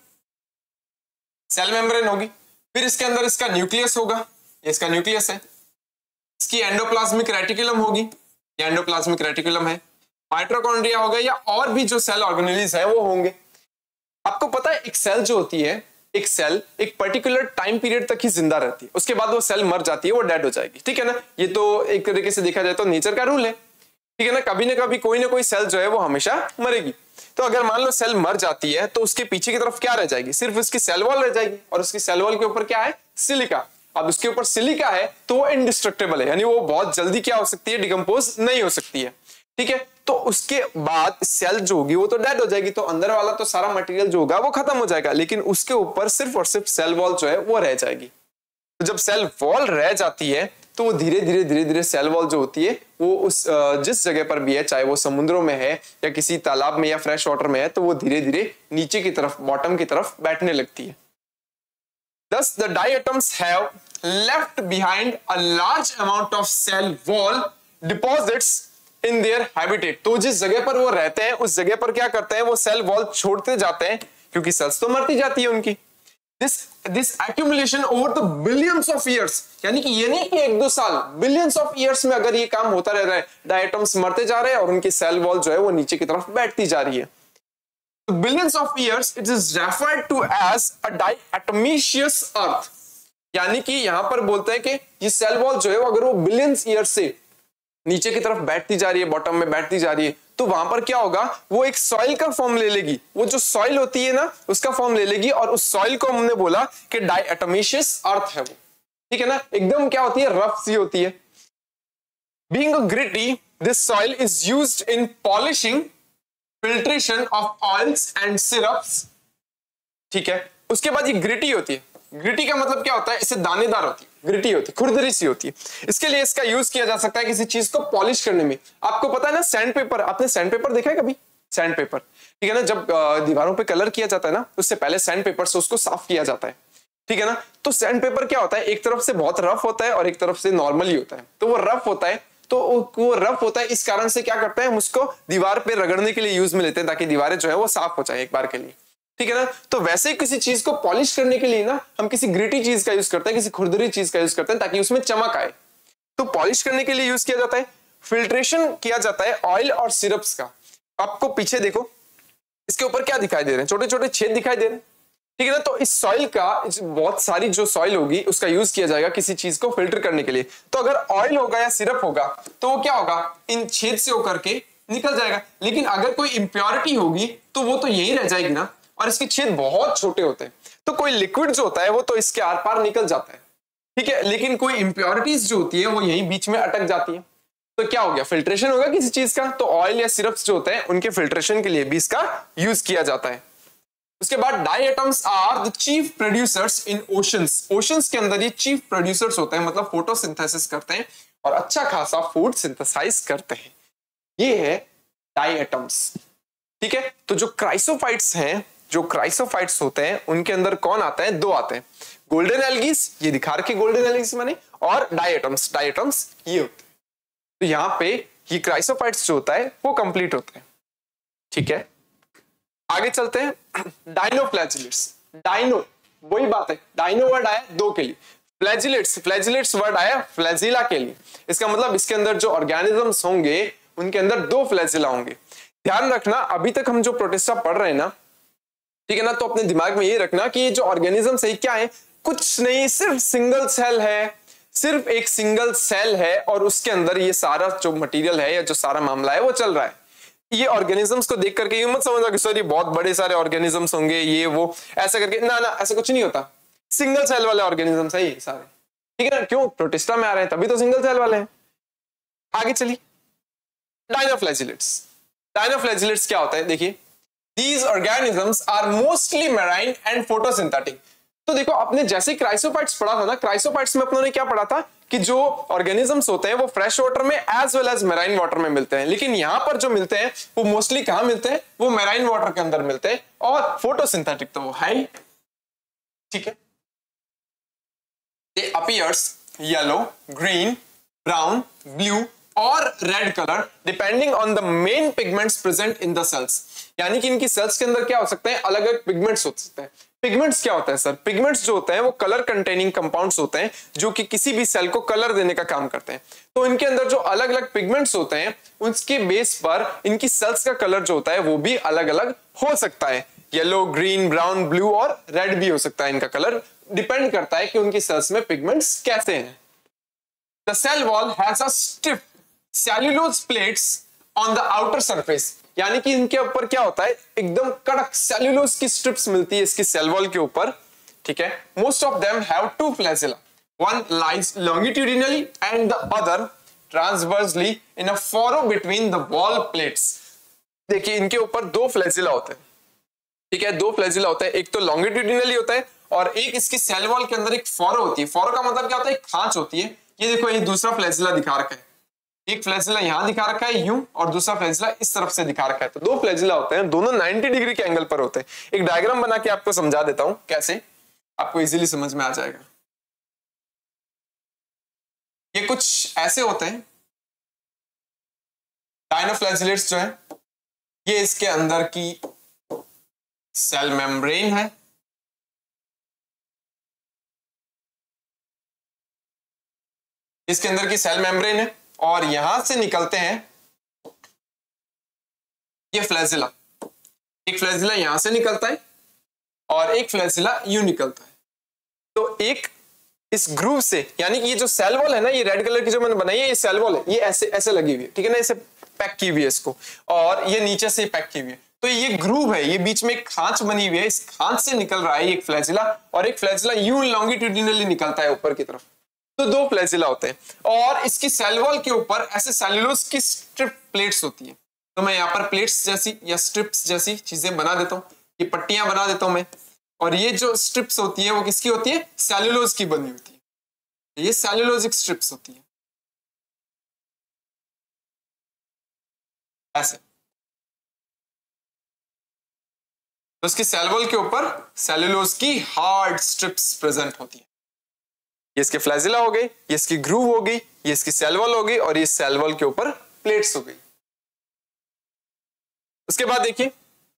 सेल मेम्ब्रेन होगी, फिर इसके अंदर इसका न्यूक्लियस होगा, ये इसका न्यूक्लियस है, इसकी एंडोप्लाज्मिक रेटिकुलम होगी, ये एंडोप्लाज्मिक रेटिकुलम है, माइटोकॉन्ड्रिया होगा या और भी जो सेल ऑर्गेनेल्स है वो होंगे। आपको पता है एक सेल जो होती है, एक सेल एक पर्टिकुलर टाइम पीरियड तक ही जिंदा रहती है, उसके बाद वो सेल मर जाती है, वो डेड हो जाएगी। ठीक है ना, ये तो एक तरीके से देखा जाए तो नेचर का रूल है। ठीक है ना, कभी ना कभी कोई ना कोई सेल जो है वो हमेशा मरेगी। तो अगर मान लो सेल मर जाती है तो उसके पीछे की तरफ क्या रह जाएगी, सिर्फ उसकी सेल वॉल रह जाएगी, और उसकी सेल वॉल के ऊपर क्या है, सिलिका। अब उसके ऊपर सिलिका है तो वो इनडिस्ट्रक्टेबल है, यानी वो बहुत जल्दी क्या हो सकती है, डिकम्पोज नहीं हो सकती है। ठीक है, तो उसके बाद सेल जो होगी वो तो डेड हो जाएगी, तो अंदर वाला तो सारा मटेरियल जो होगा वो खत्म हो जाएगा, लेकिन उसके ऊपर सिर्फ और सिर्फ सेल वॉल जो है वो रह जाएगी। तो जब सेल वॉल रह जाती है तो वो धीरे धीरे सेल वॉल जो होती है वो उस जिस जगह पर भी है, चाहे वो समुद्रों में है या किसी तालाब में या फ्रेश वाटर में है, तो वो धीरे धीरे नीचे की तरफ, बॉटम की तरफ बैठने लगती है। Thus the diatoms have left behind a large amount of cell wall deposits in their habitat। तो जिस जगह पर वो रहते हैं उस जगह पर क्या करते हैं, वो सेल वॉल छोड़ते जाते हैं, क्योंकि सेल्स तो मरती जाती है उनकी। This accumulation over the billions of years, यानी कि ये नहीं कि एक दो साल, billions of years में अगर ये काम होता रह रहा है, डायटम्स मरते जा रहे हैं और उनकी सेल वॉल जो है वो नीचे की तरफ बैठती जा रही है। Billions of years it is referred to as a diatomaceous earth, यानी कि यहां पर बोलते हैं कि ये सेल वॉल जो है वो अगर वो बिलियंस ईयर से नीचे की तरफ बैठती जा रही है, बॉटम में बैठती जा रही है, तो वहां पर क्या होगा, वो एक सॉइल का फॉर्म ले लेगी। वो जो सॉइल होती है ना उसका फॉर्म ले लेगी, और उस सॉइल को हमने बोला कि डायटोमेशियस अर्थ है वो। ठीक है ना, एकदम क्या होती है, रफ सी होती है। Being a gritty, this soil is used in polishing, filtration of oils and syrups. ठीक है, उसके बाद ये ग्रिटी होती है। ग्रिटी का मतलब क्या होता है, इसे दानेदार होती है, ग्रिटी होती है, खुरदरी सी होती है। इसके लिए इसका यूज किया जा सकता है किसी चीज को पॉलिश करने में। आपको पता है ना सैंड पेपर, आपने सैंड पेपर देखा है कभी, सैंड पेपर? ठीक है ना, जब दीवारों पे कलर किया जाता है ना, उससे पहले सैंड पेपर से उसको साफ किया जाता है। ठीक है ना, तो सैंड पेपर क्या होता है, एक तरफ से बहुत रफ होता है और एक तरफ से नॉर्मली होता है। तो वो रफ होता है, तो वो रफ होता है, इस कारण से क्या करते हैं, हम उसको दीवार पे रगड़ने के लिए यूज में लेते हैं, ताकि दीवारें जो है वो साफ हो जाए एक बार के लिए। ठीक है ना, तो वैसे ही किसी चीज को पॉलिश करने के लिए ना हम किसी ग्रिटी चीज का यूज करते हैं, किसी खुरदरी चीज का यूज करते हैं, ताकि उसमें चमक आए। तो पॉलिश करने के लिए यूज किया जाता है। फिल्ट्रेशन किया जाता है ऑयल और सिरप्स का। आपको पीछे देखो, इसके ऊपर क्या दिखाई दे रहे हैं, छोटे छोटे छेद दिखाई दे रहे हैं। ठीक है ना, तो इस सॉइल का, बहुत सारी जो सॉइल होगी उसका यूज किया जाएगा किसी चीज को फिल्टर करने के लिए। तो अगर ऑयल होगा या सिरप होगा तो वो क्या होगा, इन छेद से होकर के निकल जाएगा। लेकिन अगर कोई इंप्योरिटी होगी तो वो तो यही रह जाएगी ना, और इसके छेद बहुत छोटे होते हैं, तो कोई लिक्विड जो होता है वो तो इसके आर पार निकल जाता है। ठीक है, लेकिन कोई इंप्योरिटीज जो होती है वो यहीं बीच में अटक जाती है। तो क्या हो गया, फिल्ट्रेशन होगा किसी चीज का, तो ऑयल या सिरप्स जो होते हैं उनके फिल्ट्रेशन के लिए भी इसका यूज किया जाता है। उसके बाद diatoms are the chief producers in oceans. Oceans के अंदर ये चीफ प्रोड्यूसर्स होते हैं, मतलब फोटोसिंथेसिस करते हैं और अच्छा खासा फूड सिंथेसाइज करते हैं। ये है डायटम्स। ठीक है, तो जो क्राइसोफाइट्स हैं, जो क्राइसोफाइट्स होते हैं उनके अंदर कौन आता है, दो आते हैं, गोल्डन एल्गीज, ये दिखा रखे गोल्डन एल्गीज मैंने, और डायटम्स। डायटम्स ये होते हैं। तो यहां पे ये क्राइसोफाइट्स जो होता है वो कंप्लीट होता है। ठीक है, आगे चलते हैं। डाइनोफ्लैजिलेट्स, डाइनो वही बात है, डाइनो वर्ड आया दो के लिए, फ्लैजिलेट्स, फ्लैजिलेट्स वर्ड आया फ्लैजिला के लिए। इसका मतलब इसके अंदर जो ऑर्गेनिजम्स होंगे उनके अंदर दो फ्लैजिला होंगे। ध्यान रखना, अभी तक हम जो प्रोटिस्टा पढ़ रहे हैं ना, ठीक है ना, तो अपने दिमाग में ये रखना कि ये जो ऑर्गेनिज्म है क्या है, कुछ नहीं, सिर्फ सिंगल सेल है, सिर्फ एक सिंगल सेल है और उसके अंदर ये सारा जो मटेरियल है या जो सारा मामला है वो चल रहा है। ये ऑर्गेनिजम्स को देख करके यूं मत समझना कि सर ये बहुत बड़े सारे ऑर्गेनिजम्स होंगे ये वो ऐसा करके, ना ना ऐसा कुछ नहीं होता। सिंगल सेल वाले ऑर्गेनिजम्स है ये सारे, ठीक है ना। क्यों? प्रोटिस्टा में आ रहे हैं तभी तो सिंगल सेल वाले हैं। आगे चलिए, डायनोफ्लैजिलेट्स। डायनोफ्लैजिलेट्स क्या होता है देखिए, these organisms are mostly marine and photosynthetic। तो देखो आपने जैसे क्राइसोपाइट्स पढ़ा था ना, क्राइसोपाइट्स में अपनों ने क्या पढ़ा था कि जो ऑर्गेनिजम्स होते हैं वो फ्रेश वाटर में as well as marine water में मिलते हैं, लेकिन यहां पर जो मिलते हैं वो मोस्टली कहां मिलते हैं, वो मैराइन वाटर के अंदर मिलते हैं और फोटोसिंथेटिक तो वो है ही, ठीक है। They appears yellow, green, brown, blue और red colour depending on the main pigments present in the cells. यानी कि इनकी सेल्स के अंदर क्या हो सकते हैं, अलग अलग पिगमेंट्स हो सकते हैं। पिगमेंट्स क्या होता है सर? पिगमेंट्स जो होते हैं वो कलर कंटेनिंग कंपाउंड्स होते हैं जो कि किसी भी सेल को कलर देने का काम करते हैं। तो इनके अंदर जो अलग अलग पिगमेंट्स होते हैं उसके बेस पर इनकी सेल्स का कलर जो होता है वो भी अलग अलग हो सकता है। येलो, ग्रीन, ब्राउन, ब्लू और रेड भी हो सकता है इनका कलर, डिपेंड करता है कि उनकी सेल्स में पिगमेंट्स कैसे हैं। The cell wall has a stiff cellulose plates on the outer surface। यानी कि इनके ऊपर क्या होता है, एकदम कड़क सेल्यूलोज की स्ट्रिप्स मिलती है इसकी सेल वॉल के ऊपर, ठीक है। Most of them have two flagella, one lies longitudinally and the other transversely in a furrow between the wall plates। देखिए इनके ऊपर दो फ्लैजिला होते हैं, ठीक है, दो फ्लैजिला होता है, एक तो longitudinally होता है और एक इसकी सेल वॉल के अंदर एक फॉरो होती है। फॉरो का मतलब क्या होता है, एक खांच होती है। ये देखो ये दूसरा फ्लैजिला दिखा रखा है, एक फ्लैजिला यहां दिखा रखा है यूं और दूसरा फ्लैजिला इस तरफ से दिखा रखा है। तो दो फ्लैजिला होते हैं, दोनों 90 डिग्री के एंगल पर होते हैं। एक डायग्राम बना के आपको समझा देता हूं कैसे, आपको इजीली समझ में आ जाएगा। ये कुछ ऐसे होते हैं डायनोफ्लैजिलेट्स जो है, ये इसके अंदर की सेल मेम्ब्रेन है, इसके अंदर की सेल मेम्ब्रेन है और यहां से निकलते हैं ये फ्लैजिला। एक फ्लैजिला यहां से निकलता है और एक फ्लैजिला यूं निकलता है। तो एक इस ग्रूव से, यानी कि ये जो सेल वॉल है ना, ये रेड कलर की जो मैंने बनाई है, ये सेल वॉल है, ये ऐसे ऐसे लगी हुई है, ठीक है ना, इसे पैक की हुई है इसको, और ये नीचे से पैक की हुई है। तो ये ग्रूव है, ये बीच में एक खांच बनी हुई है, इस खांच से निकल रहा है एक फ्लैजिला और एक फ्लैजिला यूं लॉन्गिट्यूडिनली निकलता है ऊपर की तरफ। तो दो फ्लैजिला होते हैं और इसकी सेल वॉल के ऊपर ऐसे सेल्यूलोज की स्ट्रिप प्लेट्स होती है। तो मैं यहाँ पर प्लेट्स जैसी या स्ट्रिप्स जैसी चीजें बना देता हूँ, ये पट्टियां बना देता हूं मैं, और ये जो स्ट्रिप्स होती है वो किसकी होती है, सेल्यूलोज की बनी होती है। ये सेल्यूलोजिक स्ट्रिप्स होती है ऐसे। तो इसकी सेल वॉल के ऊपर सेल्यूलोज की हार्ड स्ट्रिप्स प्रेजेंट होती है। ये इसके फ्लैजिला हो गई, ये इसकी ग्रूव हो गई, ये इसकी सेल वॉल हो गई और ये सेल वॉल के ऊपर प्लेट्स हो गई। उसके बाद देखिए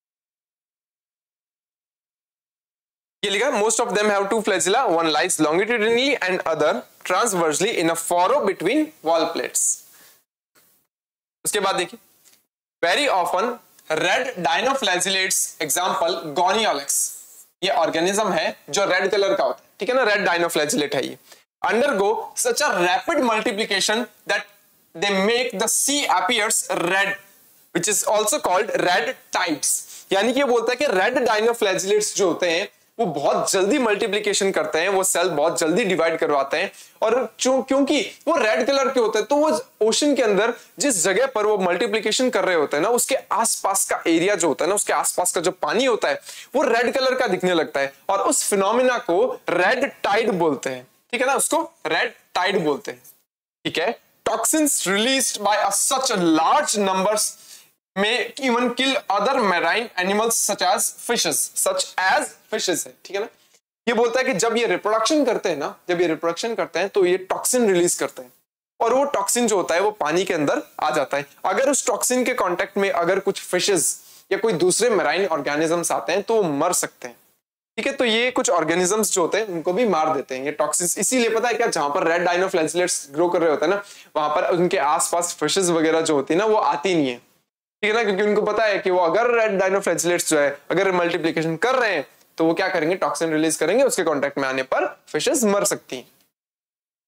ये लिखा, most of them have two flagella, one lies longitudinally and other transversely in a furrow between wall plates. उसके बाद देखिए very often red dinoflagellates, example Gonyaulax, ये ऑर्गेनिज्म है जो रेड कलर का होता है, ठीक है ना, रेड डायनोफ्लैजिलेट है ये। Undergo such a rapid multiplication that they make the sea appears red, which is also called red tides. यानी कि ये बोलता है कि रेड डायनोफ्लैजिलेट्स जो होते हैं वो बहुत जल्दी मल्टीप्लिकेशन करते हैं, वो सेल बहुत जल्दी डिवाइड करवाते हैं, और क्योंकि वो रेड कलर के होते हैं तो वो ओशन के अंदर जिस जगह पर वो मल्टीप्लिकेशन कर रहे होते हैं ना, उसके आसपास का एरिया जो होता है ना, उसके आसपास का जो पानी होता है वो रेड कलर का दिखने लगता है, और उस फिनोमिना को रेड टाइड बोलते हैं, ठीक है ना, उसको रेड टाइड बोलते हैं, ठीक है। Toxins released by such large numbers may even kill other marine animals such as fishes है, ठीक है ना। ये बोलता है कि जब ये रिप्रोडक्शन करते हैं ना, जब ये रिप्रोडक्शन करते हैं तो ये टॉक्सिन रिलीज करते हैं, और वो टॉक्सिन जो होता है वो पानी के अंदर आ जाता है। अगर उस टॉक्सिन के कांटेक्ट में अगर कुछ फिशेस या कोई दूसरे मैराइन ऑर्गेनिजम्स आते हैं तो वो मर सकते हैं, ठीक है। तो ये कुछ ऑर्गेनिजम्स जो होते हैं उनको भी मार देते हैं ये टॉक्सिन्स। इसीलिए पता है क्या, जहां पर रेड डायनोफ्लैजिलेट्स ग्रो कर रहे होते हैं ना, वहां पर उनके आसपास फिशेस वगैरह जो होती है ना वो आती नहीं है, ठीक है ना, क्योंकि उनको पता है कि वो अगर रेड डायनोफ्लैजिलेट्स जो है अगर मल्टीप्लिकेशन कर रहे हैं तो वो क्या करेंगे, टॉक्सिन रिलीज करेंगे, उसके कांटेक्ट में आने पर फिशेस मर सकती हैं।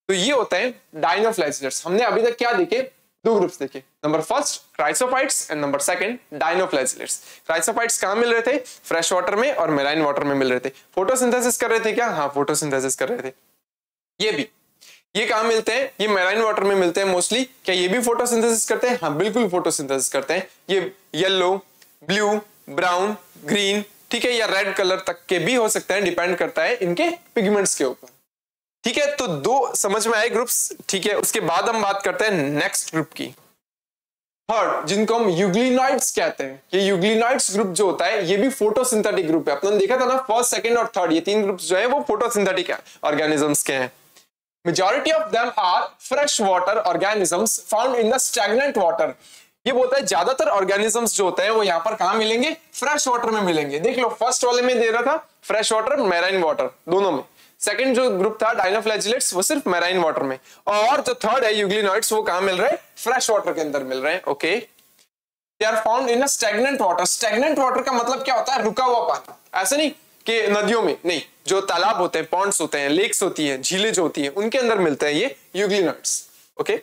तो ये होते हैं डायनोफ्लैजिलेट्स। हमने अभी तक क्या देखे, दो ग्रुप्स देखे, number first chrysophytes and number second dinoflagellates. Chrysophytes कहां मिल रहे थे, फ्रेश वाटर में और मेराइन वाटर में मिल रहे थे। फोटोसिंथेसिस कर रहे थे क्या, हाँ फोटोसिंथेसिस कर रहे थे। ये भी, ये कहां मिलते हैं, ये मेराइन वाटर में मिलते हैं मोस्टली। क्या ये भी फोटोसिंथेसिस करते हैं, हाँ बिल्कुल फोटोसिंथेसिस करते हैं। ये येलो, ब्लू, ब्राउन, ग्रीन, ठीक है, या रेड कलर तक के भी हो सकते हैं, डिपेंड करता है इनके पिगमेंट्स के ऊपर। ठीक है, तो दो समझ में आए ग्रुप्स। ठीक है, उसके बाद हम बात करते हैं नेक्स्ट ग्रुप की, थर्ड, जिनको हम यूग्लिनॉइड्स कहते हैं। ये यूग्लिनॉइड्स ग्रुप जो होता है ये भी फोटोसिंथेटिक ग्रुप है। अपने देखा था ना, फर्स्ट, सेकंड और थर्ड, ये तीन ग्रुप्स जो है वो फोटोसिंथेटिक ऑर्गेनिजम्स के हैं। Majority of them are freshwater organisms found in the stagnant water। ये बोलता है ज्यादातर ऑर्गेनिजम्स जो होते हैं वो यहाँ पर कहां मिलेंगे, फ्रेश वाटर में मिलेंगे। देख लो, फर्स्ट वाले में दे रहा था फ्रेश वाटर, मैराइन वाटर, दोनों में। सेकंड जो ग्रुप था डायनोफ्लैजिलेट्स, वो सिर्फ मैराइन वाटर में। और जो थर्ड है यूग्लिनॉइड्स, वो कहां मिल रहे हैं, फ्रेश वाटर के अंदर मिल रहे हैं। Okay, they are found in a stagnant water. Stagnant water का मतलब क्या होता है, रुका हुआ पानी। ऐसा नहीं कि नदियों में, नहीं, जो तालाब होते हैं, पॉन्ड्स होते हैं, लेक्स होती हैं, झीलें जो होती हैं, उनके अंदर मिलते हैं ये euglenoids. Okay,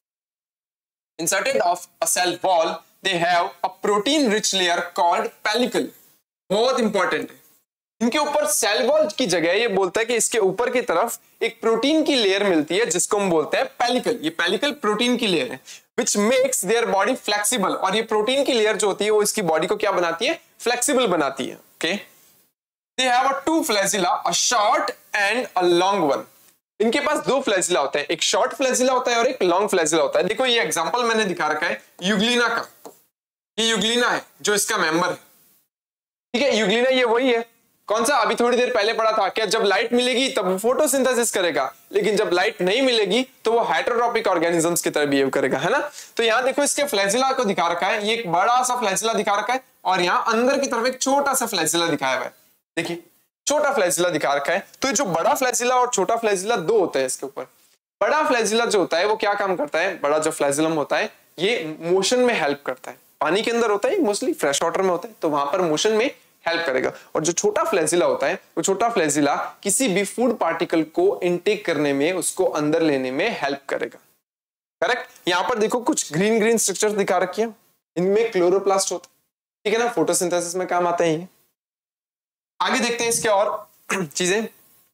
inserted of a cell wall they have a protein rich layer called pellicle। बहुत इंपॉर्टेंट है, इनके ऊपर सेल वॉल की जगह ये बोलता है कि इसके ऊपर की तरफ एक प्रोटीन की लेयर मिलती है जिसको हम बोलते हैं पेलिकल। ये पेलिकल प्रोटीन की लेयर है which makes their body flexible। और ये प्रोटीन की लेयर जो होती है वो इसकी बॉडी को क्या बनाती है, फ्लेक्सिबल बनाती है। Okay, they have a two flagella, a short and a long one। इनके पास दो फ्लैजिला होते हैं, एक शॉर्ट फ्लैजिला होता है और एक लॉन्ग फ्लैजिला होता है। देखो ये एग्जांपल मैंने दिखा रखा है यूग्लिना का, ये यूग्लिना है जो इसका मेंबर है। ठीक है, यूग्लिना ये वही है, कौन सा अभी थोड़ी देर पहले पढ़ा था, क्या जब लाइट मिलेगी तब वो फोटोसिंथेसिस करेगा, लेकिन जब लाइट नहीं मिलेगी तो वो हेटेरोट्रॉपिक ऑर्गेनिजम्स की तरह बिहेव करेगा, है ना। तो यहाँ देखो इसके फ्लैजिला को दिखा रखा है, ये एक बड़ा सा फ्लैजिला दिखा रखा है और यहाँ अंदर की तरफ एक छोटा सा फ्लैजिला दिखाया हुआ है। देखिए छोटा फ्लैजिला दिखा रखा है। तो जो बड़ा फ्लैजिला और छोटा फ्लैजिला दो होते हैं इसके ऊपर। बड़ा फ्लैजिला जो होता है वो क्या काम करता है, बड़ा जो फ्लैजिलम होता है ये मोशन में हेल्प करता है। पानी के अंदर होता है, मोस्टली फ्रेश वाटर में होता है, तो वहां पर मोशन में हेल्प करेगा। और जो छोटा फ्लैजिला होता है वो छोटा फ्लैजिला किसी भी फूड पार्टिकल को इनटेक करने में, उसको अंदर लेने में हेल्प करेगा। करेक्ट, यहां पर देखो कुछ ग्रीन ग्रीन स्ट्रक्चर दिखा रखी है, इनमें क्लोरोप्लास्ट होता है। ठीक है ना, फोटोसिंथेसिस में काम आते हैं। आगे देखते हैं इसके और चीजें।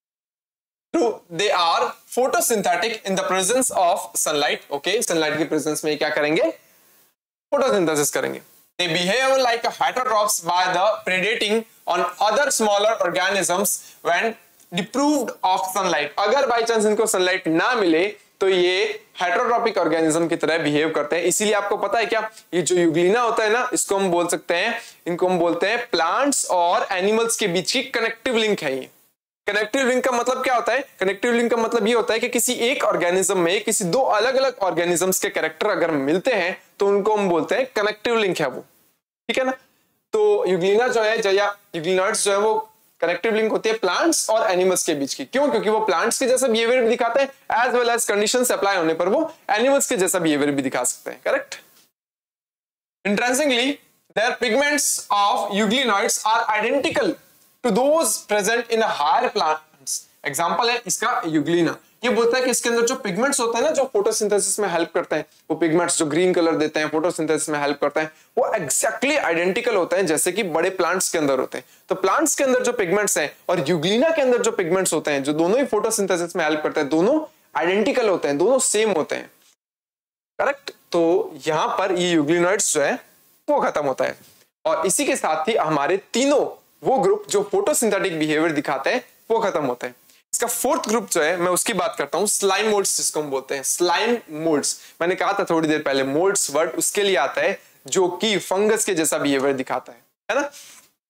They are photosynthetic in the presence of sunlight. Okay, sunlight के प्रेजेंस में क्या करेंगे, फोटोसिंथेसिस करेंगे। They behave like a heterotrophs by the predating on other smaller organisms when deprived of sunlight। अगर बाई चांस इनको सनलाइट ना मिले तो ये हेटेरोट्रॉपिक ऑर्गेनिज्म की तरह बिहेव करते हैं। इसीलिए आपको पता है क्या, ये जो यूग्लिना होता है ना, इसको हम बोल सकते हैं, इनको हम बोलते हैं प्लांट्स और एनिमल्स के बीच की कनेक्टिव लिंक है ये। कनेक्टिव लिंक का मतलब क्या होता है, कनेक्टिव लिंक का मतलब ये होता है कि किसी एक ऑर्गेनिज्म में किसी दो अलग अलग ऑर्गेनिजम्स के कैरेक्टर अगर मिलते हैं तो उनको हम बोलते हैं कनेक्टिव लिंक है वो। ठीक है ना, तो यूग्लिना जो है या यूग्लिनॉइड्स जो है वो कनेक्टिव लिंक होती है प्लांट्स और एनिमल्स के बीच की। क्यों, क्योंकि वो प्लांट्स के जैसा बिहेवियर भी दिखाते हैं as well as conditions apply होने पर वो एनिमल्स के जैसा बिहेवियर भी दिखा सकते हैं। Correct, interestingly their pigments of euglenoids are identical to those present in a higher plants। Example है इसका यूग्लिना। ये बोलता है कि इसके अंदर जो पिगमेंट्स होते हैं ना, जो फोटोसिंथेसिस में हेल्प करते हैं, वो पिगमेंट्स जो ग्रीन कलर देते हैं, फोटोसिंथेसिस में हेल्प करते हैं, वो एग्जैक्टली आइडेंटिकल होते हैं जैसे कि बड़े प्लांट्स के अंदर होते हैं। तो प्लांट्स के अंदर जो पिगमेंट्स हैं और यूग्लिना के अंदर जो पिगमेंट्स होते हैं, जो दोनों ही फोटोसिंथेसिस में हेल्प करते हैं, दोनों आइडेंटिकल होते हैं, दोनों सेम होते हैं। करेक्ट, तो यहां पर ये यूग्लिनॉइड्स जो है वो खत्म होता है। और इसी के साथ ही हमारे तीनों वो ग्रुप जो फोटोसिंथेटिक बिहेवियर दिखाते हैं वो खत्म होते हैं। इसका फोर्थ ग्रुप जो है मैं उसकी बात करता हूं, स्लाइम मोल्ड्स जिसको हम बोलते हैं। स्लाइम मोल्ड्स, मैंने कहा था थोड़ी देर पहले, मोल्ड्स वर्ड उसके लिए आता है जो कि फंगस के जैसा बिहेवियर दिखाता है ना।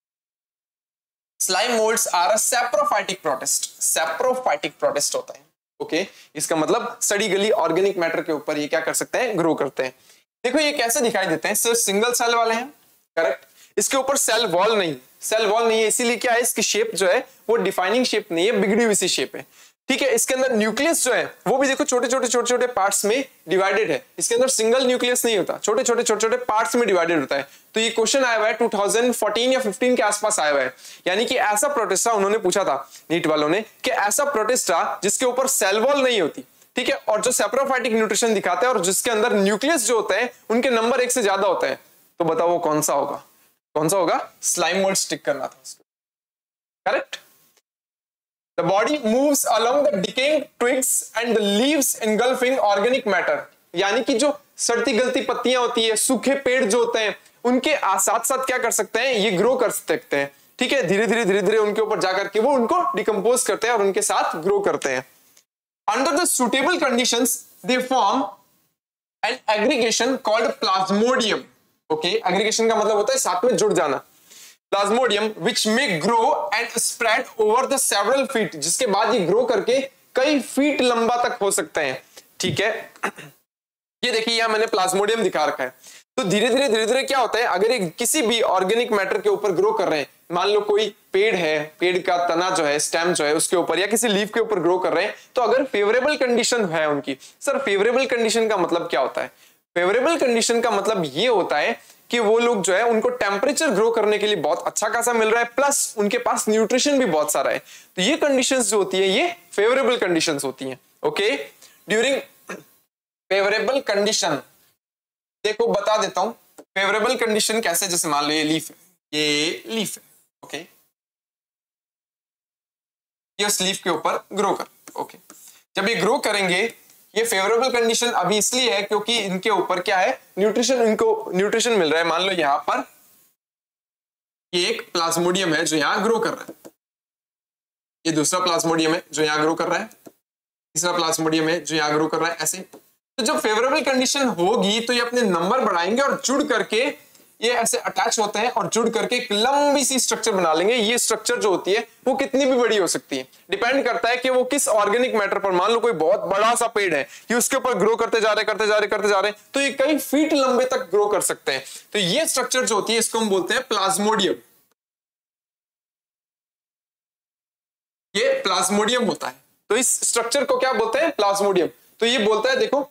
Slime moulds are a saprophytic protist. Saprophytic protist होता है। ओके, इसका मतलब सड़ी गली ऑर्गेनिक मैटर के ऊपर ये क्या कर सकते हैं, ग्रो करते हैं। देखो ये कैसे दिखाई देते हैं, सिर्फ सिंगल सेल वाले हैं। करेक्ट, इसके ऊपर सेल वॉल नहीं, सेल वॉल नहीं है, इसीलिए क्या है, इसकी शेप जो है वो डिफाइनिंग शेप नहीं है, बिगड़ी हुई सी शेप है। ठीक है, इसके अंदर न्यूक्लियस जो है वो भी देखो छोटे छोटे पार्ट्स में डिवाइडेड है। इसके अंदर सिंगल न्यूक्लियस नहीं होता, छोटे छोटे पार्ट्स में डिवाइडेड होता है। तो ये क्वेश्चन आया हुआ है 2014 या 15 के आसपास आया हुआ है। यानी कि ऐसा प्रोटिस्टा उन्होंने पूछा था नीट वालों ने कि ऐसा प्रोटिस्टा जिसके ऊपर सेल वॉल नहीं होती, ठीक है, और जो सेप्रोफाइटिक न्यूट्रिशन दिखाते हैं और जिसके अंदर न्यूक्लियस जो होते हैं उनके नंबर 1 से ज्यादा होते हैं, तो बताओ वो कौन सा होगा? कौन सा होगा? स्लाइम मोल्ड स्टिक करना था उसको, correct. The body moves along the decaying twigs and the leaves engulfing organic matter, यानी कि जो सड़ती गलती पत्तियां होती है, सूखे पेड़ जो होते हैं, उनके साथ साथ क्या कर सकते हैं? ये ग्रो कर सकते हैं, ठीक है, धीरे धीरे उनके ऊपर जाकर के वो उनको डिकम्पोज करते हैं और उनके साथ ग्रो करते हैं। Under the suitable conditions they form an aggregation called plasmodium. Okay, aggregation का मतलब होता है साथ में जुड़ जाना। Plasmodium which may grow and spread over the several feet, जिसके बाद ये ग्रो करके कई फीट लंबा तक हो सकते हैं, ठीक है। ये देखिए यहां मैंने प्लाज्मोडियम दिखा रखा है। तो धीरे धीरे क्या होता है, अगर ये किसी भी ऑर्गेनिक मैटर के ऊपर ग्रो कर रहे हैं, मान लो कोई पेड़ है, पेड़ का तना जो है, स्टेम जो है उसके ऊपर या किसी लीफ के ऊपर ग्रो कर रहे हैं, तो अगर फेवरेबल कंडीशन है उनकी, सर फेवरेबल कंडीशन का मतलब क्या होता है? फेवरेबल कंडीशन का मतलब ये होता है कि वो लोग जो है उनको टेम्परेचर ग्रो करने के लिए बहुत अच्छा खासा मिल रहा है, प्लस उनके पास न्यूट्रिशन भी बहुत सारा है। तो ये कंडीशंस जो होती है ये फेवरेबल कंडीशंस होती हैं। ओके, ड्यूरिंग फेवरेबल कंडीशन, देखो बता देता हूं फेवरेबल कंडीशन कैसे। जैसे मान लो ये लीफ है, ये लीफ है, ओके, ये उस लीफ के ऊपर ग्रो कर, ओके, जब ये ग्रो करेंगे, ये फेवरेबल कंडीशन अभी इसलिए है क्योंकि इनके ऊपर क्या है, न्यूट्रिशन, इनको न्यूट्रिशन मिल रहा है। मान लो यहां पर ये एक प्लाज्मोडियम है जो यहां ग्रो कर रहा है, ये दूसरा प्लाज्मोडियम है जो यहां ग्रो कर रहा है, तीसरा प्लाज्मोडियम है जो यहां ग्रो कर रहा है, ऐसे। तो जब फेवरेबल कंडीशन होगी तो ये अपने नंबर बढ़ाएंगे और जुड़ करके ये ऐसे अटैच होते हैं और जुड़ करके एक लंबी सी स्ट्रक्चर बना लेंगे। ये स्ट्रक्चर जो होती है वो कितनी भी बड़ी हो सकती है, डिपेंड करता है कि वो किस ऑर्गेनिक मैटर पर। मान लो कोई बहुत बड़ा सा पेड़ है, ये उसके ऊपर ग्रो करते जा रहे, तो ये कई फीट लंबे तक ग्रो कर सकते हैं। तो ये स्ट्रक्चर जो होती है इसको हम बोलते हैं प्लाज्मोडियम। ये प्लाज्मोडियम होता है। तो इस स्ट्रक्चर को क्या बोलते हैं? प्लाज्मोडियम। तो ये बोलता है, देखो,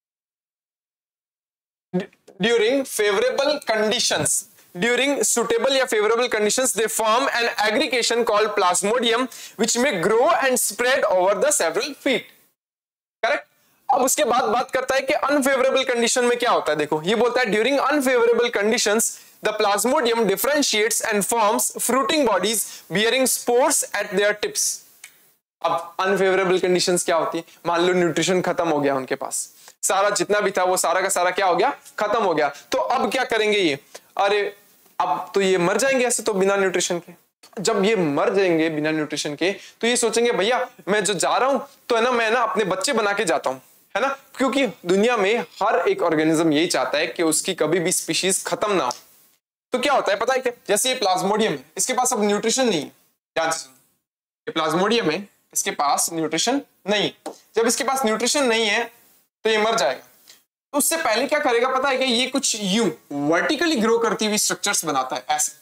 during favorable conditions, during suitable या favorable conditions, they form an aggregation called plasmodium which may grow and spread over the several feet, correct। अब उसके बाद बात करता है कि unfavorable condition में क्या होता है। देखो ये बोलता है during unfavorable conditions the plasmodium differentiates and forms fruiting bodies bearing spores at their tips। अब अनफेवरेबल कंडीशंस क्या होती है? मान लो न्यूट्रिशन खत्म हो गया उनके पास, सारा जितना भी था वो सारा का सारा क्या हो गया? खत्म हो गया। तो अब क्या करेंगे ये? अरे अब तो ये मर जाएंगे ऐसे तो बिना न्यूट्रिशन के। जब ये मर जाएंगे बिना न्यूट्रिशन के तो ये सोचेंगे भैया मैं जो जा रहा हूं तो है ना, मैं ना अपने बच्चे बना के जाता हूं, है ना, क्योंकि दुनिया में हर एक ऑर्गेनिज्म यही चाहता है कि उसकी कभी भी स्पीशीज खत्म ना हो। तो क्या होता है पता है क्या? जैसे ये प्लाज्मोडियम है, इसके पास अब न्यूट्रिशन नहीं है, ध्यान से सुनो, ये प्लाज्मोडियम है, इसके पास न्यूट्रिशन नहीं। जब इसके पास न्यूट्रिशन नहीं है तो ये मर जाएगा। तो उससे पहले क्या करेगा पता है कि ये कुछ यूं वर्टिकली ग्रो करती हुई स्ट्रक्चर्स बनाता है, ऐसे,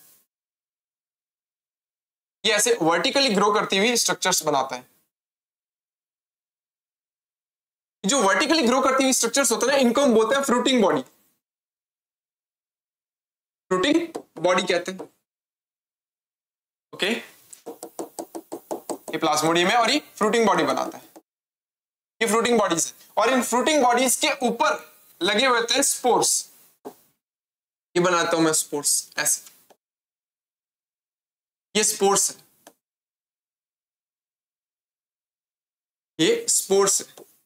ये ऐसे वर्टिकली ग्रो करती हुई स्ट्रक्चर्स बनाता है। जो वर्टिकली ग्रो करती हुई स्ट्रक्चर्स होते हैं ना, इनको हम बोलते हैं फ्रूटिंग बॉडी। फ्रूटिंग बॉडी कहते हैं, ओके। ये प्लाज्मोडियम है और ये फ्रूटिंग बॉडी बनाता है, ये फ्रूटिंग बॉडीज है। और इन फ्रूटिंग बॉडीज के ऊपर लगे हुए थे स्पोर्स, ये बनाता हूं मैं स्पोर्स, ऐसे, ये स्पोर्स है, ये स्पोर्स है,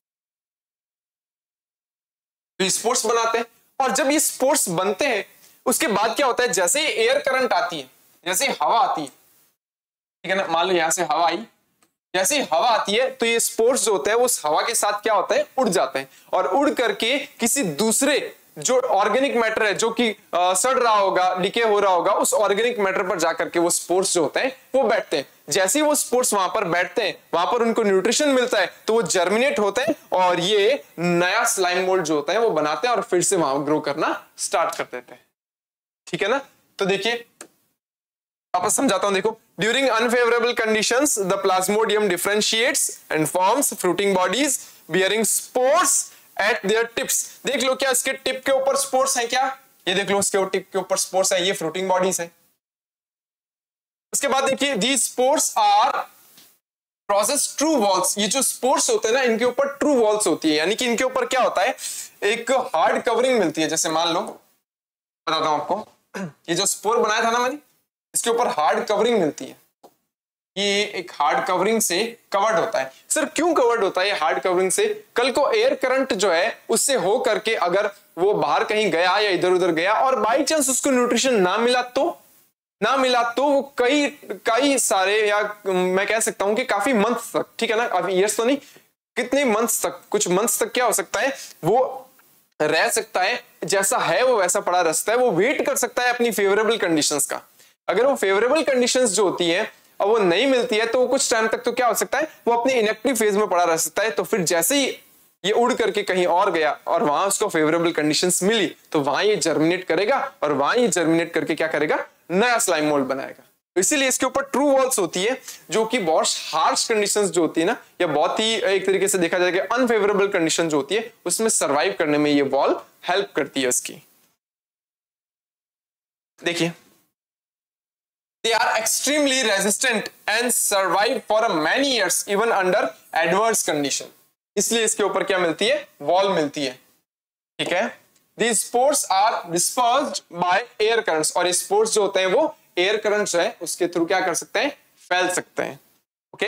तो ये स्पोर्स बनाते हैं। और जब ये स्पोर्स बनते हैं उसके बाद क्या होता है, जैसे ही एयर करंट आती है, जैसे ही हवा आती है, ठीक है ना, मान लो यहां से हवा आई, जैसे ही हवा आती है तो ये स्पोर्स जो होते हैं वो उस हवा के साथ क्या होता है, उड़ जाते हैं और उड़ करके किसी दूसरे जो ऑर्गेनिक मैटर है जो कि सड़ रहा होगा, डिके हो रहा होगा, उस ऑर्गेनिक मैटर पर जाकर के वो स्पोर्स जो होते हैं वो बैठते हैं। जैसे ही वो स्पोर्स वहां पर बैठते हैं, वहां पर उनको न्यूट्रिशन मिलता है तो वो जर्मिनेट होते हैं और ये नया स्लाइम मोल्ड जो होता है वो बनाते हैं और फिर से वहां ग्रो करना स्टार्ट कर देते हैं, ठीक है ना। तो देखिए वापस समझाता हूं, देखो, during unfavourable conditions the plasmodium differentiates and forms fruiting bodies bearing spores at their tips. देख लो क्या इसके टिप के ऊपर स्पोर्स हैं क्या? ये देख लो इसके टिप के ऊपर स्पोर्स है, ये फ्रूटिंग बॉडीज है। उसके बाद देखिए these spores are possess true walls, ये जो स्पोर्स होते हैं ना इनके ऊपर ट्रू वॉल्स होती है, यानी कि इनके ऊपर क्या होता है, एक हार्ड कवरिंग मिलती है। जैसे मान लो, बताता हूं आपको, ये जो स्पोर बनाया था ना मैंने, इसके ऊपर हार्ड कवरिंग मिलती है, ये एक हार्ड कवरिंग से कवर्ड होता है। सर क्यों कवर्ड होता है ये हार्ड कवरिंग से? कल को एयर करंट जो है उससे हो करके अगर वो बाहर कहीं गया या इधर उधर गया और बाई चांस उसको न्यूट्रिशन ना मिला तो वो कई सारे, या मैं कह सकता हूं कि काफी मंथ्स तक, ठीक है ना, अभी ईयर्स तो नहीं, कितने मंथ्स तक, कुछ मंथ्स तक क्या हो सकता है, वो रह सकता है, जैसा है वो वैसा पड़ा रह सकता है, वो वेट कर सकता है अपनी फेवरेबल कंडीशंस का। अगर वो फेवरेबल कंडीशंस जो होती है और वो नहीं मिलती है तो वो कुछ टाइम तक तो क्या हो सकता है, वो अपने इनएक्टिव फेज में पड़ा रह सकता है। तो फिर जैसे ही ये उड़ करके कहीं और गया और वहां उसको फेवरेबल कंडीशंस मिली तो वहां ये जर्मिनेट करेगा और वहां ये जर्मिनेट करके क्या करेगा, नया स्लाइम मोल्ड बनाएगा। इसीलिए इसके ऊपर ट्रू वॉल्स होती है, जो कि बहुत हार्श कंडीशंस जो होती है ना, या बहुत ही एक तरीके से देखा जाए कि अनफेवरेबल कंडीशन जो होती है उसमें सर्वाइव करने में ये वॉल हेल्प करती है उसकी। देखिए, they are extremely resistant and survive for a many years even under adverse condition। इसलिए इसके ऊपर क्या मिलती है, वॉल मिलती है, ठीक है। These spores are dispersed by air currents, और स्पोर्स जो होते हैं वो एयर करंट जो है उसके थ्रू क्या कर सकते हैं, फैल सकते हैं। ओके,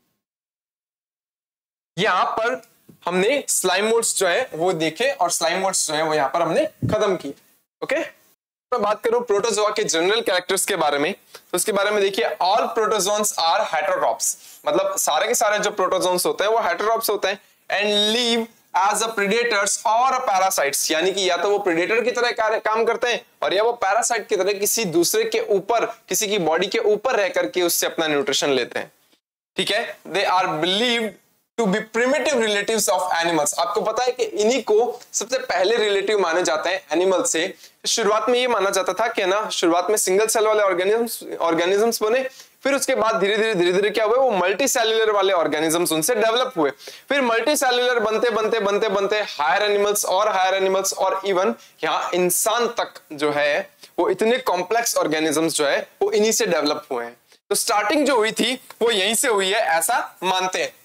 यहां पर हमने स्लाइम मोल्ड्स जो है वो देखे और स्लाइम मोल्ड्स जो है वो यहां पर हमने खत्म किए। ओके, मैं बात करूं प्रोटोजोआ के जनरल कैरेक्टर्स के बारे में, तो उसके बारे में देखिए, ऑल प्रोटोजोन्स आर हेटेरोट्रॉप्स, मतलब सारे के सारे जो प्रोटोजोन्स होते हैं वो हेटेरोट्रॉप्स होते हैं, and live as a predators और अ पैरासाइट्स, यानी कि या तो वो प्रेडेटर की तरह काम करते हैं और या वो पैरासाइट की तरह किसी दूसरे के ऊपर, किसी की बॉडी के ऊपर रह करके उससे अपना न्यूट्रिशन लेते हैं, ठीक है। They are believed to be primitive relatives of animals. आपको पता है कि इन्हीं को सबसे पहले रिलेटिव माने जाते हैं एनिमल से। शुरुआत में ये माना जाता था कि ना, शुरुआत में सिंगल सेल वाले ऑर्गेनिजम्स बने, फिर उसके बाद धीरे धीरे क्या हुए, वो मल्टी सेल्यूलर वाले ऑर्गेनिजम्स उनसे डेवलप हुए, फिर मल्टी सेल्यूलर बनते हायर एनिमल्स और इवन यहाँ इंसान तक जो है वो इतने कॉम्प्लेक्स ऑर्गेनिजम्स जो है वो इन्हीं से डेवलप हुए हैं। तो स्टार्टिंग जो हुई थी वो यहीं से हुई है, ऐसा मानते हैं।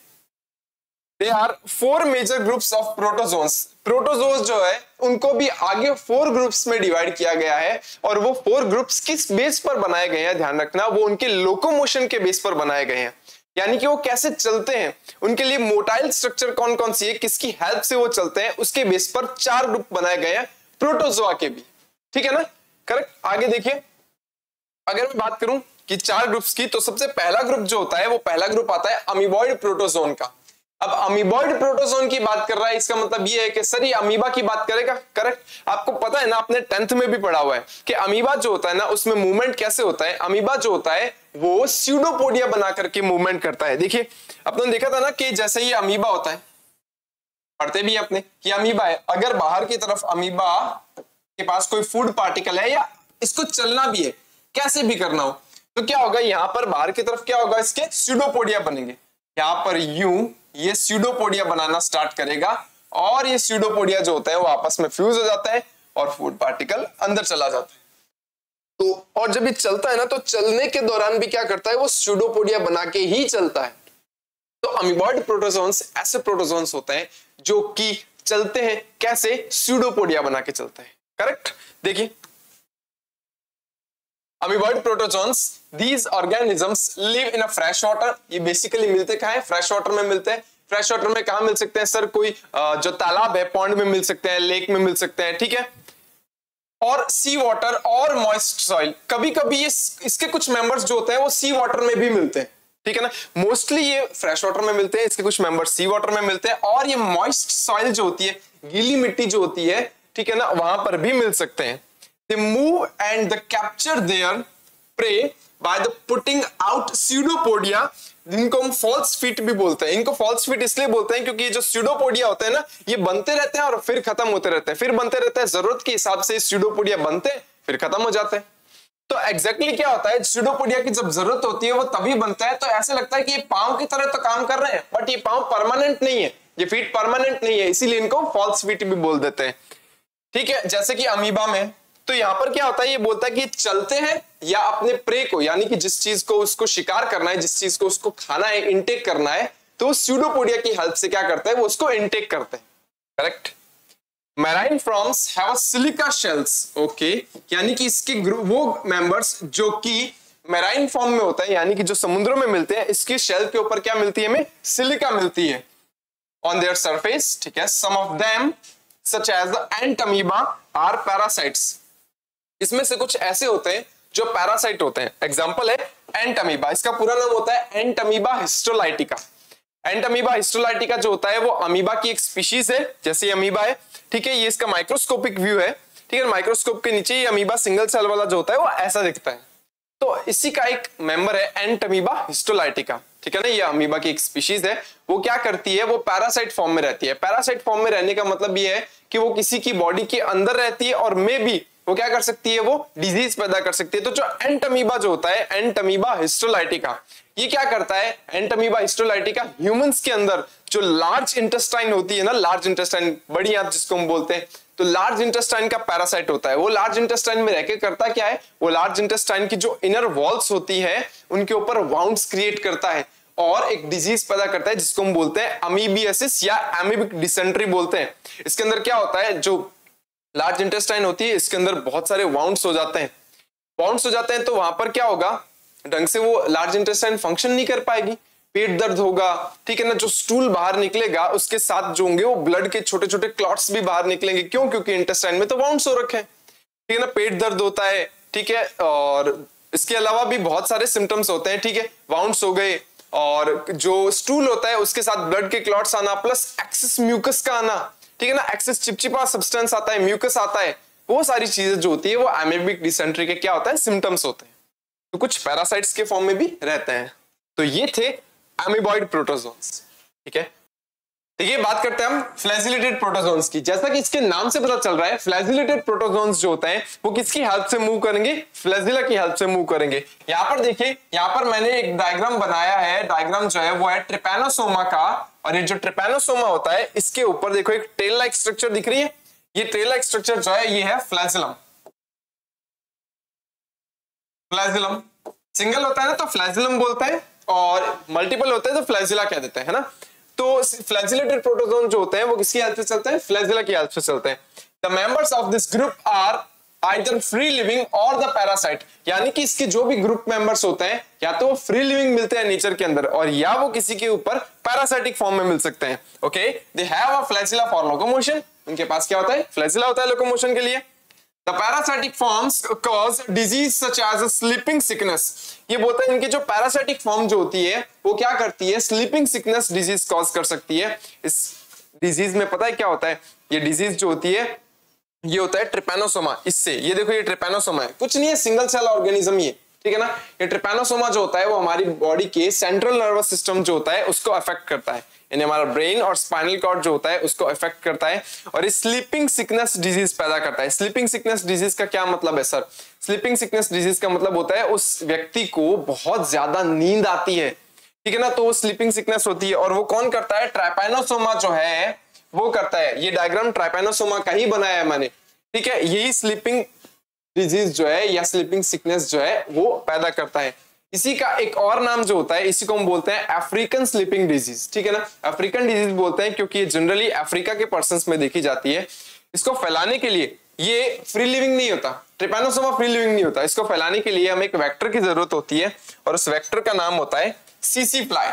There are 4 major groups of protozoans। Protozoans जो है उनको भी आगे 4 ग्रुप्स में डिवाइड किया गया है, और वो 4 ग्रुप्स किस बेस पर बनाए गए हैं, ध्यान रखना, वो उनके लोकोमोशन के बेस पर बनाए गए हैं, यानी कि वो कैसे चलते हैं, उनके लिए मोटाइल स्ट्रक्चर कौन कौन सी है, किसकी हेल्प से वो चलते हैं, उसके बेस पर 4 ग्रुप बनाए गए हैं प्रोटोजोआ के भी, ठीक है ना, करेक्ट। आगे देखिए, अगर मैं बात करूं कि 4 ग्रुप्स की, तो सबसे पहला ग्रुप जो होता है वो पहला ग्रुप आता है अमीबॉइड प्रोटोजोन का। अब अमीबॉइड प्रोटोजोन की बात कर रहा है, इसका मतलब ये है कि सर ये अमीबा की बात करेगा, करेक्ट। आपको पता है ना, आपने 10th में भी पढ़ा हुआ है कि अमीबा जो होता है ना उसमें मूवमेंट कैसे होता है। अमीबा जो होता है वो स्यूडोपोडिया बना करके मूवमेंट करता है। देखिए, अपने देखा था ना कि जैसे ये अमीबा होता है, पढ़ते भी अपने कि अमीबा है, अगर बाहर की तरफ अमीबा के पास कोई फूड पार्टिकल है या इसको चलना भी है, कैसे भी करना हो, तो क्या होगा, यहां पर बाहर की तरफ क्या होगा, इसके स्यूडोपोडिया बनेंगे, यहां पर यूं ये स्यूडोपोडिया बनाना स्टार्ट करेगा, और ये स्यूडोपोडिया जो होता है वो आपस में फ्यूज हो जाता है और फूड पार्टिकल अंदर चला जाता है। तो और जब ये चलता है ना, तो चलने के दौरान भी क्या करता है, वो स्यूडोपोडिया बना के ही चलता है। तो अमीबॉइड प्रोटोजोन्स ऐसे प्रोटोजोन्स होते हैं जो कि चलते हैं कैसे, स्यूडोपोडिया बना के चलते हैं, करेक्ट। देखिए, amoeboid protozoans, these organisms live in a fresh water। ये बेसिकली मिलते कहाँ है, फ्रेश वाटर में मिलते हैं। फ्रेश वाटर में कहाँ मिल सकते हैं सर, कोई जो तालाब है, पॉन्ड में मिल सकते हैं, लेक में मिल सकते हैं, ठीक है, और सी वाटर और मॉइस्ट सॉइल। कभी कभी ये इसके कुछ मेंबर्स जो होते हैं वो सी वाटर में भी मिलते हैं, ठीक है ना। मोस्टली ये फ्रेश वाटर में मिलते हैं, इसके कुछ मेंबर्स सी वाटर में मिलते हैं, और ये मॉइस्ट सॉइल जो होती है, गीली मिट्टी जो होती है, ठीक है ना, वहां पर भी मिल सकते हैं। They move and they capture their prey by the putting out pseudopodia, जिनको हम फॉल्स फीट भी बोलते हैं। इनको फॉल्स फीट इसलिए बोलते हैं क्योंकि ये जो स्यूडोपोडिया होते हैं ना, ये बनते रहते हैं और फिर खत्म होते रहते हैं, फिर बनते रहते हैं, जरूरत के हिसाब से स्यूडोपोडिया बनते हैं फिर खत्म हो जाते हैं। तो एग्जैक्टली क्या होता है, स्यूडोपोडिया की जब जरूरत होती है वो तभी बनता है। तो ऐसे लगता है कि ये पांव की तरह तो काम कर रहे हैं, बट ये पांव परमानेंट नहीं है, ये फीट परमानेंट नहीं है, इसीलिए इनको फॉल्स फीट भी बोल देते हैं, ठीक है। जैसे कि अमीबा में, तो यहां पर क्या होता है, ये बोलता है कि चलते हैं या अपने प्रे को, यानी कि जिस चीज को उसको शिकार करना है, जिस चीज को उसको खाना है, इनटेक करना है, तो स्यूडोपोडिया की हेल्प से क्या करता है, वो उसको इनटेक करते हैं। Correct. Marine forms have a silica shells. Okay, यानी कि इसके वो मेंबर्स जो कि मैराइन फॉर्म में होता है, यानी कि जो समुद्रों में मिलते हैं, इसकी शेल के ऊपर क्या मिलती है, हमें सिलिका मिलती है ऑन देयर सरफेस। ठीक है, some of them such as the Entamoeba are parasites. इसमें से कुछ ऐसे होते हैं जो पैरासाइट होते हैं। एग्जांपल है एंट अमीबा, इसका पूरा नाम होता है Entamoeba histolytica. Entamoeba histolytica जो होता है वो अमीबा की एक स्पीशीज है, जैसे ये अमीबा है। ठीक है, ये इसका माइक्रोस्कोपिक व्यू है। ठीक है, माइक्रोस्कोप के नीचे ये अमीबा सिंगल सेल वाला जो होता है वो ऐसा दिखता है। तो इसी का एक मेंबर है एंट अमीबा हिस्टोलाइटिका। ठीक है ना, ये अमीबा की एक स्पीशीज है। वो क्या करती है, वो पैरासाइट फॉर्म में रहती है। पैरासाइट फॉर्म में रहने का मतलब ये है कि वो किसी की बॉडी के अंदर रहती है और मे भी वो क्या कर सकती है, वो डिजीज पैदा कर सकती है। तो जो एंट अमीबा जो होता है, एंट अमीबा हिस्टोलाइटिका, ये क्या करता है, एंट अमीबा हिस्टोलाइटिका ह्यूमंस के अंदर जो लार्ज इंटेस्टाइन होती है ना, लार्ज इंटेस्टाइन, बड़ी आंत जिसको हम बोलते हैं, तो लार्ज इंटेस्टाइन का पैरासाइट होता है। वो लार्ज इंटेस्टाइन में रहकर करता क्या है, वो लार्ज इंटेस्टाइन की जो इनर वॉल्स होती है उनके ऊपर वाउंड्स क्रिएट करता है और एक डिजीज पैदा करता है जिसको हम बोलते हैं अमीबियासिस या एमीबिक डिसेंट्री बोलते हैं। इसके अंदर क्या होता है, जो लार्ज इंटेस्टाइन होती है इसके अंदर बहुत सारे वाउंड्स हो जाते हैं। वाउंड्स हो जाते हैं तो वहां पर क्या होगा, ढंग से वो लार्ज इंटेस्टाइन फंक्शन नहीं कर पाएगी, पेट दर्द होगा। ठीक है ना, जो स्टूल बाहर निकलेगा उसके साथ जो होंगे वो ब्लड के छोटे छोटे क्लॉट्स भी बाहर निकलेंगे। क्यों? क्योंकि इंटेस्टाइन में तो वाउंड्स हो रखे हैं। ठीक है ना, पेट दर्द होता है। ठीक है, और इसके अलावा भी बहुत सारे सिम्टम्स होते हैं। ठीक है, वाउंड्स हो गए और जो स्टूल होता है उसके साथ ब्लड के क्लॉट्स आना, प्लस एक्सेस म्यूकस का आना। ठीक है ना, एक्सेस चिपचिपा सब्सटेंस आता है, म्यूकस आता है, वो सारी चीजें जो होती है वो एमीबिक डिसेंट्री के क्या होता है, सिम्टम्स होते हैं। तो कुछ पैरासाइट्स के फॉर्म में भी रहते हैं। तो ये थे एमीबॉइड प्रोटोजोन्स। ठीक है, देखिए बात करते हैं हम फ्लैजिलेटेड प्रोटोजोन्स की। जैसा कि इसके नाम से पता चल रहा है, फ्लैजिलेटेड प्रोटोजोन्स जो होते हैं वो किसकी हेल्प से मूव करेंगे, फ्लैजिला की हेल्प से मूव करेंगे। यहां पर देखिए, यहां पर मैंने एक डायग्राम बनाया है। डायग्राम जो है वो है ट्रिपैनोसोमा का, और ये जो ट्रिपैनोसोमा होता है इसके ऊपर देखो एक टेल लाइक स्ट्रक्चर दिख रही है। ये टेल लाइक स्ट्रक्चर जो है ये है फ्लैजिलम। फ्लैजिलम सिंगल होता है ना तो फ्लैजिलम बोलते हैं, और मल्टीपल होते हैं तो फ्लैजिला कह देते हैं, है ना। तो फ्लैजिलेटेड प्रोटोजोन जो होते हैं वो किसकी हेल्प से चलते हैं, फ्लैजिला की हेल्प से चलते हैं। The members of this group are either free living और द पैरासाइट, यानी कि इसके जो भी ग्रुप मेंबर्स होते हैं या तो वो फ्री लिविंग मिलते हैं नेचर के अंदर, और या वो किसी के ऊपर पैरासाइटिक फॉर्म में मिल सकते हैं। Okay, they have a flagella for locomotion, उनके पास क्या होता है, फ्लैजिला होता है लोकोमोशन के लिए। The parasitic forms cause disease such as sleeping sickness. ये बोलते हैं इनकी जो पैरासाइटिक फॉर्म जो होती है वो क्या करती है, स्लीपिंग सिकनेस डिजीज कॉज कर सकती है। इस डिजीज में पता है क्या होता है, ये डिजीज जो होती है ये होता है ट्रिपैनोसोमा। इससे ये देखो, ये ट्रिपैनोसोमा है, कुछ नहीं है, सिंगल सेल ऑर्गेनिज्म ये। ठीक है ना, ये ट्रिपैनोसोमा जो होता है वो हमारी बॉडी के सेंट्रल नर्वस सिस्टम जो होता है उसको अफेक्ट करता है, यानी हमारा ब्रेन और स्पाइनल कॉर्ड जो होता है उसको अफेक्ट करता है, और इस स्लीपिंग सिकनेस डिजीज पैदा करता है। स्लीपिंग सिकनेस डिजीज का क्या मतलब है सर, स्लीपिंग सिकनेस डिजीज का मतलब होता है उस व्यक्ति को बहुत ज्यादा नींद आती है। ठीक है ना, तो वो स्लीपिंग सिकनेस होती है, और वो कौन करता है, ट्राइपैनोसोमा जो है वो करता है। ये डायग्राम ट्राइपैनोसोमा का ही बनाया है मैंने। ठीक है, यही स्लीपिंग डिजीज जो है या स्लीपिंग सिकनेस जो है वो पैदा करता है। इसी का एक और नाम जो होता है, इसी को हम बोलते हैं अफ्रीकन स्लीपिंग डिजीज। ठीक है ना, अफ्रीकन डिजीज बोलते हैं क्योंकि ये जनरली अफ्रीका के पर्सन्स में देखी जाती है। इसको फैलाने के लिए ये फ्री लिविंग नहीं होता, ट्रिपैनोसोमा फ्री लिविंग नहीं होता। इसको फैलाने के लिए हमें एक वेक्टर की जरूरत होती है, और उस वेक्टर का नाम होता है सीसी फ्लाई।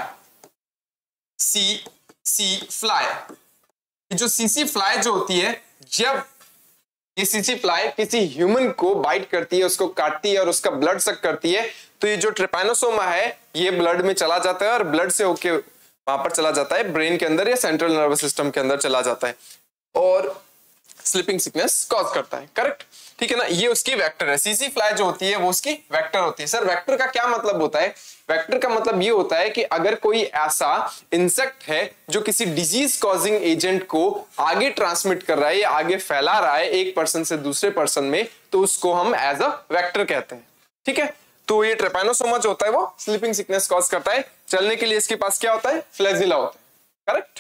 सी फ्लाई, जो सीसी फ्लाई जो होती है, जब ये सीसी फ्लाई किसी ह्यूमन को बाइट करती है, उसको काटती है और उसका ब्लड सक करती है, तो ये जो ट्रिपैनोसोमा है ये ब्लड में चला जाता है और ब्लड से होके वहां पर चला जाता है ब्रेन के अंदर या सेंट्रल नर्वस सिस्टम के अंदर चला जाता है और स्लीपिंग सिकनेस कॉज करता है। करेक्ट, ठीक है ना, ये उसकी वेक्टर है। सीसी फ्लाई जो होती है वो उसकी वेक्टर होती है। सर वेक्टर का क्या मतलब होता है, वेक्टर का मतलब ये होता है कि अगर कोई ऐसा इंसेक्ट है जो किसी डिजीज कॉजिंग एजेंट को आगे ट्रांसमिट कर रहा है या आगे फैला रहा है एक पर्सन से दूसरे पर्सन में, तो उसको हम एज अ वेक्टर कहते हैं। ठीक है, तो ये ट्रिपैनोसोमा जो होता है वो स्लीपिंग सिकनेस कॉज करता है। चलने के लिए इसके पास क्या होता है, फ्लैजिला होता है। करेक्ट,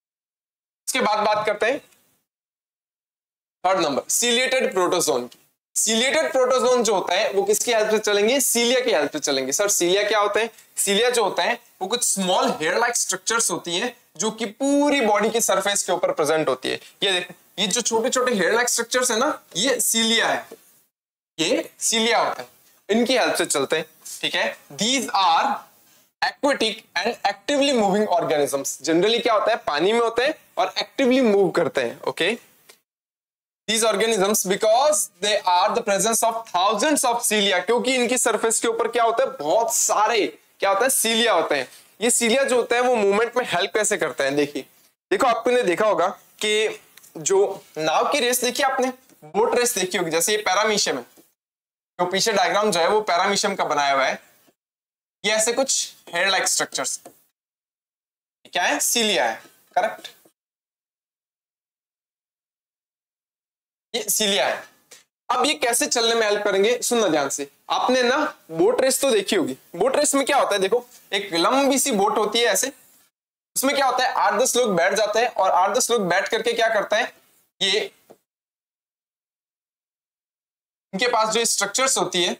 इसके बाद बात करते हैं थर्ड नंबर, सीलिएटेड प्रोटोजोन की। सीलिएटेड प्रोटोजोन जो होता है वो किसकी हेल्प से चलेंगे? सीलिया की हेल्प से चलेंगे। सर सीलिया क्या होता है? सीलिया जो होता है वो कुछ स्मॉल हेयर लाइक स्ट्रक्चर्स होती हैं जो कि पूरी बॉडी की सरफेस के ऊपर प्रेजेंट होती है। ये देखो, ये जो छोटे छोटे हेयर लाइक स्ट्रक्चर्स है ना, ये सीलिया है, ये सीलिया होता है, इनकी हेल्प से चलते हैं। ठीक है, these are aquatic and actively moving organisms. Generally क्या होता है, पानी में होते हैं और एक्टिवली मूव करते हैं। Okay, these organisms because they are the presence of thousands of cilia, क्योंकि इनकी सरफेस के ऊपर क्या होता है, बहुत सारे क्या होता है, सीलिया होते हैं। ये सीलिया जो होते हैं वो मूवमेंट में हेल्प कैसे करते हैं? देखिए, देखो आपने देखा होगा कि जो नाव की रेस देखी आपने, बोट रेस देखी होगी, जैसे ये पैरामीशियम है, जो पीछे डायग्राम जो है वो पैरामीशियम का बनाया हुआ है। ये ऐसे कुछ हेयर लाइक स्ट्रक्चर्स क्या है, सीलिया है, करेक्ट, ये सीलिया है। अब ये कैसे चलने में हेल्प करेंगे, सुनना ध्यान से। आपने ना बोट रेस तो देखी होगी, बोट रेस में क्या होता है, देखो एक लंबी सी बोट होती है ऐसे, उसमें क्या होता है 8-10 लोग बैठ जाते हैं और 8-10 लोग बैठ करके क्या करता है, ये इनके पास जो स्ट्रक्चर्स होती है,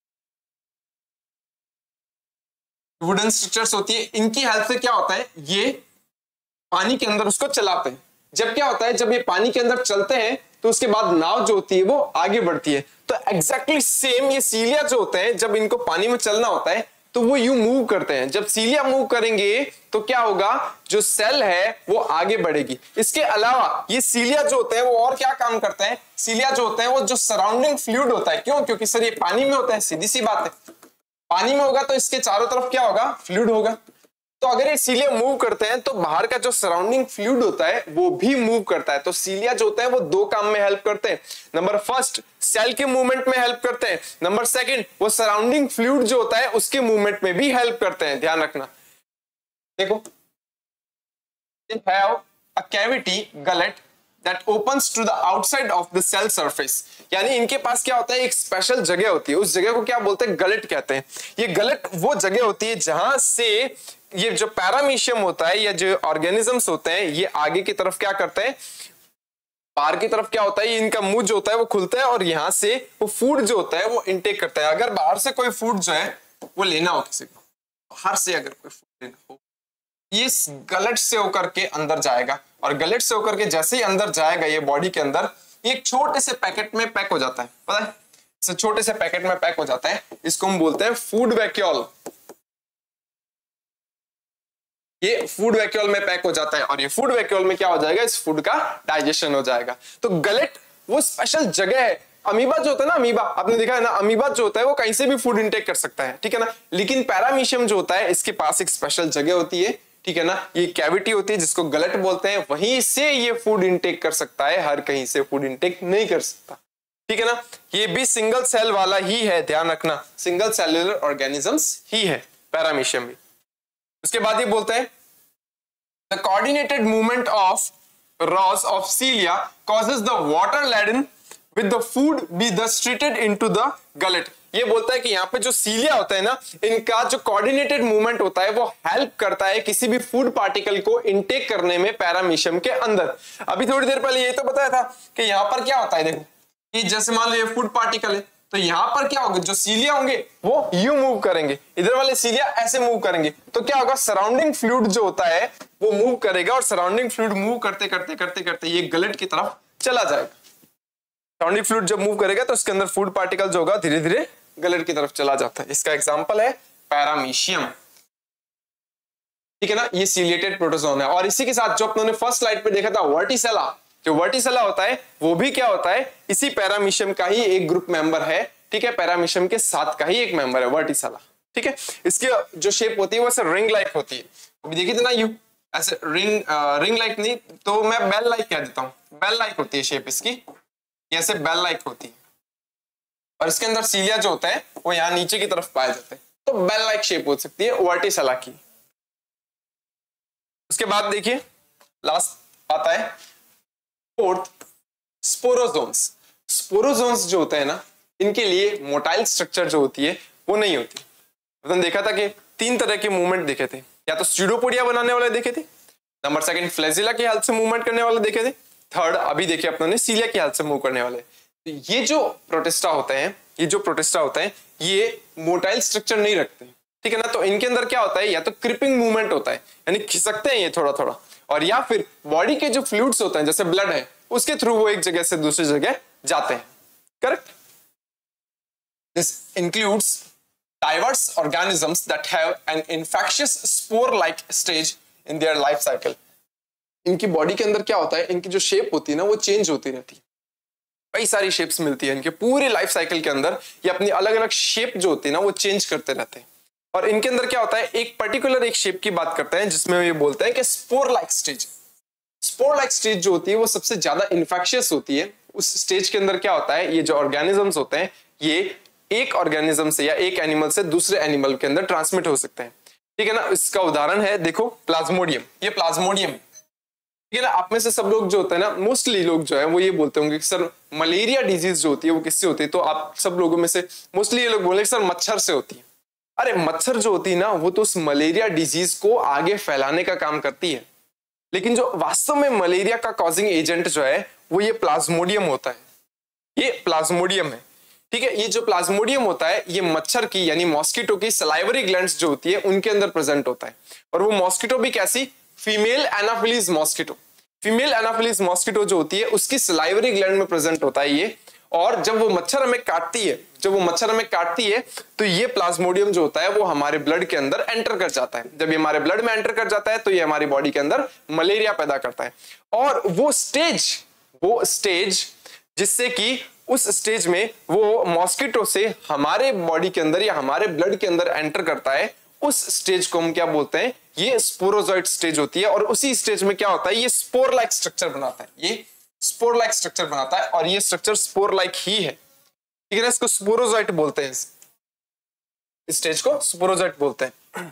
वुडन स्ट्रक्चर्स होती है, इनकी हेल्प से क्या होता है, ये पानी के अंदर उसको चलाते हैं। जब क्या होता है, जब ये पानी के अंदर चलते हैं तो उसके बाद नाव जो होती है वो आगे बढ़ती है। तो एग्जैक्टली सेम ये सीलिया जो होते हैं, जब इनको पानी में चलना होता है तो वो यूं मूव करते हैं। जब सीलिया मूव करेंगे तो क्या होगा, जो सेल है वो आगे बढ़ेगी। इसके अलावा ये सीलिया जो होते हैं वो और क्या काम करते हैं, सीलिया जो होते हैं वो जो सराउंडिंग फ्लूइड होता है, क्यों, क्योंकि सर ये पानी में होता है, सीधी सी बात है, पानी में होगा तो इसके चारों तरफ क्या होगा, फ्लूइड होगा। तो अगर ये सीलिया मूव करते हैं तो बाहर का जो सराउंडिंग फ्लूइड होता है वो भी मूव करता है। तो सीलिया जो होते हैं वो दो काम में हेल्प करते हैं। नंबर फर्स्ट, सेल के मूवमेंट में हेल्प करते हैं। नंबर सेकंड, वो सराउंडिंग फ्लूइड जो होता है उसके मूवमेंट में भी हेल्प करते हैं। ध्यान रखना, देखो, they have a cavity gullet that opens to the outside of the cell surface। यानी इनके पास क्या होता है, एक स्पेशल जगह होती है, उस जगह को क्या बोलते हैं, गलेट कहते हैं। ये गलेट वो जगह होती है जहां से ये जो पैरामीशियम होता है या जो ऑर्गेनिजम्स होते हैं ये आगे की तरफ क्या करते हैं, बाहर की तरफ क्या होता है, इनका मुंह जो होता है वो खुलता है और यहां से वो फूड जो होता है वो इनटेक करता है। अगर बाहर से कोई फूड जो है वो लेना हो किसी को, बाहर से अगर कोई फूड लेना हो, ये गलेट से होकर के अंदर जाएगा और गलेट से होकर के जैसे ही अंदर जाएगा ये बॉडी के अंदर, ये एक छोटे से पैकेट में पैक हो जाता है, पता है, इसे छोटे से पैकेट में पैक हो जाता है। इसको हम बोलते हैं फूड वैक्यूल। ये फूड वैक्यूल में पैक हो जाता है और ये फूड वैक्यूल में क्या हो जाएगा, इस फूड का डाइजेशन हो जाएगा। तो गलेट वो स्पेशल जगह है। अमीबा जो होता है ना, अमीबा आपने देखा है ना, अमीबा जो होता है वो कहीं से भी फूड इंटेक कर सकता है, ठीक है ना, लेकिन पैरामीशियम जो होता है इसके पास एक स्पेशल जगह होती है, ठीक है ना, ये कैविटी होती है जिसको गलेट बोलते हैं, वहीं से ये फूड इंटेक कर सकता है, हर कहीं से फूड इंटेक नहीं कर सकता, ठीक है ना। ये भी सिंगल सेल वाला ही है, ध्यान रखना, सिंगल सेल्युलर ऑर्गेनिजम्स ही है पैरामीशियम भी। उसके बाद ये बोलते हैं the coordinated movement of rods of cilia causes the water laden with the food be thus treated into the gullet। ये बोलता है कि यहाँ पे जो सीलिया होता है ना, इनका जो कोऑर्डिनेटेड मूवमेंट होता है वो हेल्प करता है किसी भी फूड पार्टिकल को इनटेक करने में पैरामीशियम के अंदर। अभी थोड़ी देर पहले ये तो बताया था कि यहाँ पर क्या होता है, देखो कि जैसे मान लो ये फूड पार्टिकल है तो यहाँ पर क्या होगा, जो सीलिया होंगे वो यूं मूव करेंगे, इधर वाले सीलिया ऐसे मूव करेंगे, तो क्या होगा, सराउंडिंग फ्लूइड जो होता है वो मूव करेगा और सराउंडिंग फ्लूइड मूव करते करते करते करते ये गलेट की तरफ चला जाएगा। सराउंडिंग फ्लूइड जब मूव करेगा तो उसके अंदर फूड पार्टिकल जो होगा धीरे धीरे गलेट की तरफ चला जाता है। इसका एग्जांपल है पैरामीशियम, ठीक है ना, ये सीलिएटेड प्रोटोजोन है। और इसी के साथ जो अपने फर्स्ट स्लाइड पे देखा था वर्टिसेला, जो वर्टिसेला होता है वो भी क्या होता है, इसी पैरामीशियम का ही एक ग्रुप मेंबर है, ठीक है, पैरामीशियम के साथ का ही एक मेंबर है वर्टिसेला, ठीक है। इसकी जो शेप होती है वो ऐसे रिंग लाइक होती है, अभी देखिए थे ना, यू ऐसे रिंग लाइक नहीं तो मैं बेल लाइक कह देता हूँ, बेल लाइक होती है शेप इसकी, ऐसे बेल लाइक होती है और इसके अंदर सीलिया जो होता है वो यहाँ नीचे की तरफ पाए जाते हैं, तो बेल लाइक शेप हो सकती है वर्टिसेला की। उसके बाद देखिए लास्ट आता है फोर्थ, स्पोरोजोन्स। स्पोरोजोन्स जो होते हैं ना, इनके लिए मोटाइल स्ट्रक्चर जो होती है वो नहीं होती। तो देखा था कि 3 तरह के मूवमेंट देखे थे, या तो स्यूडोपोडिया बनाने वाले देखे थे, नंबर सेकंड फ्लैजिला की हेल्प से मूवमेंट करने वाले देखे थे, थर्ड अभी देखिए अपने सीलिया की हेल्प से मूव करने वाले। ये जो प्रोटिस्टा होते हैं ये मोटाइल स्ट्रक्चर नहीं रखते, ठीक है ना। तो इनके अंदर क्या होता है, या तो क्रिपिंग मूवमेंट होता है, यानी खिसकते हैं ये थोड़ा थोड़ा, और या फिर बॉडी के जो फ्लूइड्स होते हैं जैसे ब्लड है उसके थ्रू वो एक जगह से दूसरी जगह जाते हैं। Correct. This includes diverse organisms that have an infectious spore-like stage in their life cycle. इनकी बॉडी के अंदर क्या होता है, इनकी जो शेप होती है ना वो चेंज होती रहती है, कई सारी शेप्स मिलती है इनके पूरे लाइफ साइकिल के अंदर, ये अपनी अलग अलग शेप जो होती है ना वो चेंज करते रहते हैं। और इनके अंदर क्या होता है, एक पर्टिकुलर एक शेप की बात करते हैं जिसमें ये बोलते हैं कि spore like stage. Spore like stage जो होती है वो सबसे ज्यादा इन्फेक्शियस होती है। उस स्टेज के अंदर क्या होता है, ये जो ऑर्गेनिजम्स होते हैं ये एक ऑर्गेनिज्म से या एक एनिमल से दूसरे एनिमल के अंदर ट्रांसमिट हो सकते हैं, ठीक है ना। इसका उदाहरण है देखो प्लाज्मोडियम, ये प्लाज्मोडियम है, ठीक है ना। आप में से सब लोग जो होते हैं ना, मोस्टली लोग जो है वो ये बोलते होंगे कि सर मलेरिया डिजीज जो होती है वो किससे होती है, तो आप सब लोगों में से मोस्टली ये लोग बोले सर मच्छर से होती है। अरे मच्छर जो होती है ना वो तो उस मलेरिया डिजीज को आगे फैलाने का काम करती है, लेकिन जो वास्तव में मलेरिया का कॉजिंग एजेंट जो है वो ये प्लाज्मोडियम होता है, ये प्लाज्मोडियम है, ठीक है। ये जो प्लाज्मोडियम होता है ये मच्छर की यानी मॉस्किटो की सलाइवरी ग्लैंड्स जो होती है उनके अंदर प्रेजेंट होता है। और वो मॉस्किटो भी कैसी, female Anopheles mosquito, female Anopheles mosquito जो होती है उसकी सलाइवरी ग्लैंड में प्रेजेंट होता है ये। और जब वो मच्छर हमें काटती है तो ये प्लाज्मोडियम जो होता है वो हमारे ब्लड के अंदर एंटर कर जाता है। जब ये हमारे ब्लड में एंटर कर जाता है तो ये हमारी बॉडी के अंदर मलेरिया पैदा करता है। और वो स्टेज जिससे कि उस स्टेज में वो मॉस्किटो से हमारे बॉडी के अंदर या हमारे ब्लड के अंदर एंटर करता है, उस स्टेज को हम क्या बोलते हैं, ये स्पोरोजॉइड स्टेज होती है। और उसी स्टेज में क्या होता है, ये स्पोर लाइक स्ट्रक्चर बनाता है, ये स्पोर लाइक स्ट्रक्चर बनाता है और ये स्ट्रक्चर स्पोर लाइक ही है, ठीक है ना। इसको स्पोरोजॉइट बोलते हैं, इस स्टेज को स्पोरोजॉइट बोलते हैं।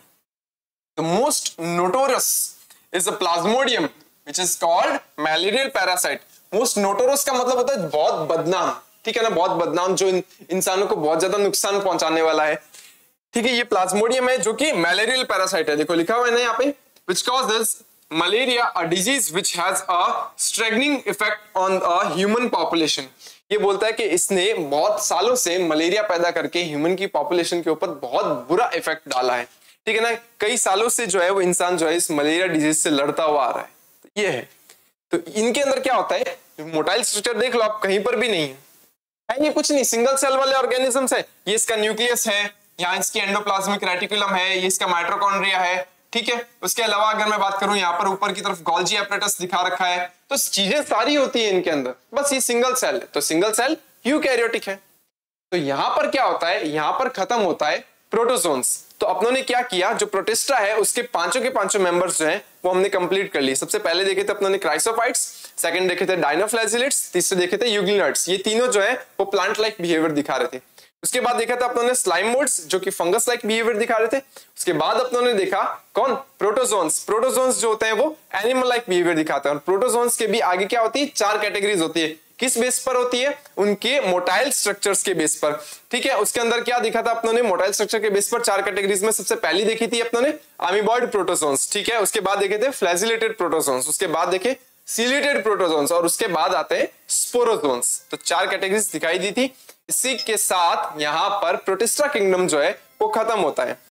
The most notorious is the plasmodium which is called malarial parasite. Most notorious का मतलब होता है बहुत बदनाम, ठीक है ना, बहुत बदनाम, जो इंसानों को बहुत ज्यादा नुकसान पहुंचाने वाला है, ठीक है। ये प्लाज्मोडियम है जो कि मैलेरियल पैरासाइट है, देखो लिखा हुआ है ना यहाँ पे, which causes malaria, a disease which has a staggering effect on a human population. ये बोलता है कि इसने बहुत सालों से मलेरिया पैदा करके ह्यूमन की पॉपुलेशन के ऊपर बहुत बुरा इफेक्ट डाला है, ठीक है ना। कई सालों से जो है वो इंसान जो है इस मलेरिया डिजीज से लड़ता हुआ आ रहा है, तो ये है। तो इनके अंदर क्या होता है, मोटाइल स्ट्रक्चर देख लो आप, कहीं पर भी नहीं है ये कुछ नहीं, सिंगल सेल वाले ऑर्गेनिजम्स है। ये इसका न्यूक्लियस है, यहाँ इसकी एंडोप्लाज्मिक रेटिकुलम है, ये इसका माइटोकॉन्ड्रिया है, ठीक है। उसके अलावा अगर मैं बात करूं यहाँ पर ऊपर की तरफ गोल्जी एपरेटस दिखा रखा है, तो चीजें सारी होती है इनके अंदर, बस ये सिंगल सेल है, तो सिंगल सेल यूकैरियोटिक है। तो यहां पर क्या होता है, यहां पर खत्म होता है प्रोटोजोन्स। तो अपनों ने क्या किया, जो प्रोटिस्टा है उसके पांचों के पांचों मेंबर्स जो हैं वो हमने कंप्लीट कर लिए। सबसे पहले देखे थे अपनों ने क्राइसोफाइट्स, सेकंड देखे थे डायनोफ्लैजिलेट्स, तीसरे देखे थे यूग्लिनर्ड्स। ये तीनों जो है वो प्लांट लाइक बिहेवियर दिखा रहे थे। उसके बाद देखा था अपनों ने स्लाइम मोड्स जो कि फंगस लाइक बिहेवियर दिखा रहे थे। उसके बाद अपनों ने देखा कौन, प्रोटोजोन्स। प्रोटोजोन्स जो होते हैं वो एनिमल लाइक बिहेवियर दिखाते हैं। और प्रोटोजोन्स के भी आगे क्या होती है, चार कैटेगरीज होती है। किस बेस पर होती है, उनके मोटाइल स्ट्रक्चर्स के बेस पर, ठीक है। उसके अंदर क्या दिखा था अपनों ने, मोटाइल स्ट्रक्चर के बेस पर चार कैटेगरीज में सबसे पहली देखी थी अपनों ने अमीबॉइड प्रोटोजोन्स, ठीक है। उसके बाद देखे थे फ्लैजिलेटेड प्रोटोजोन्स, उसके बाद देखे सीलेटेड प्रोटोजोन्स और उसके बाद आते हैं स्पोरोजोन्स। तो चार कैटेगरीज दिखाई दी थी। इसी के साथ यहां पर प्रोटिस्टा किंगडम जो है वो खत्म होता है।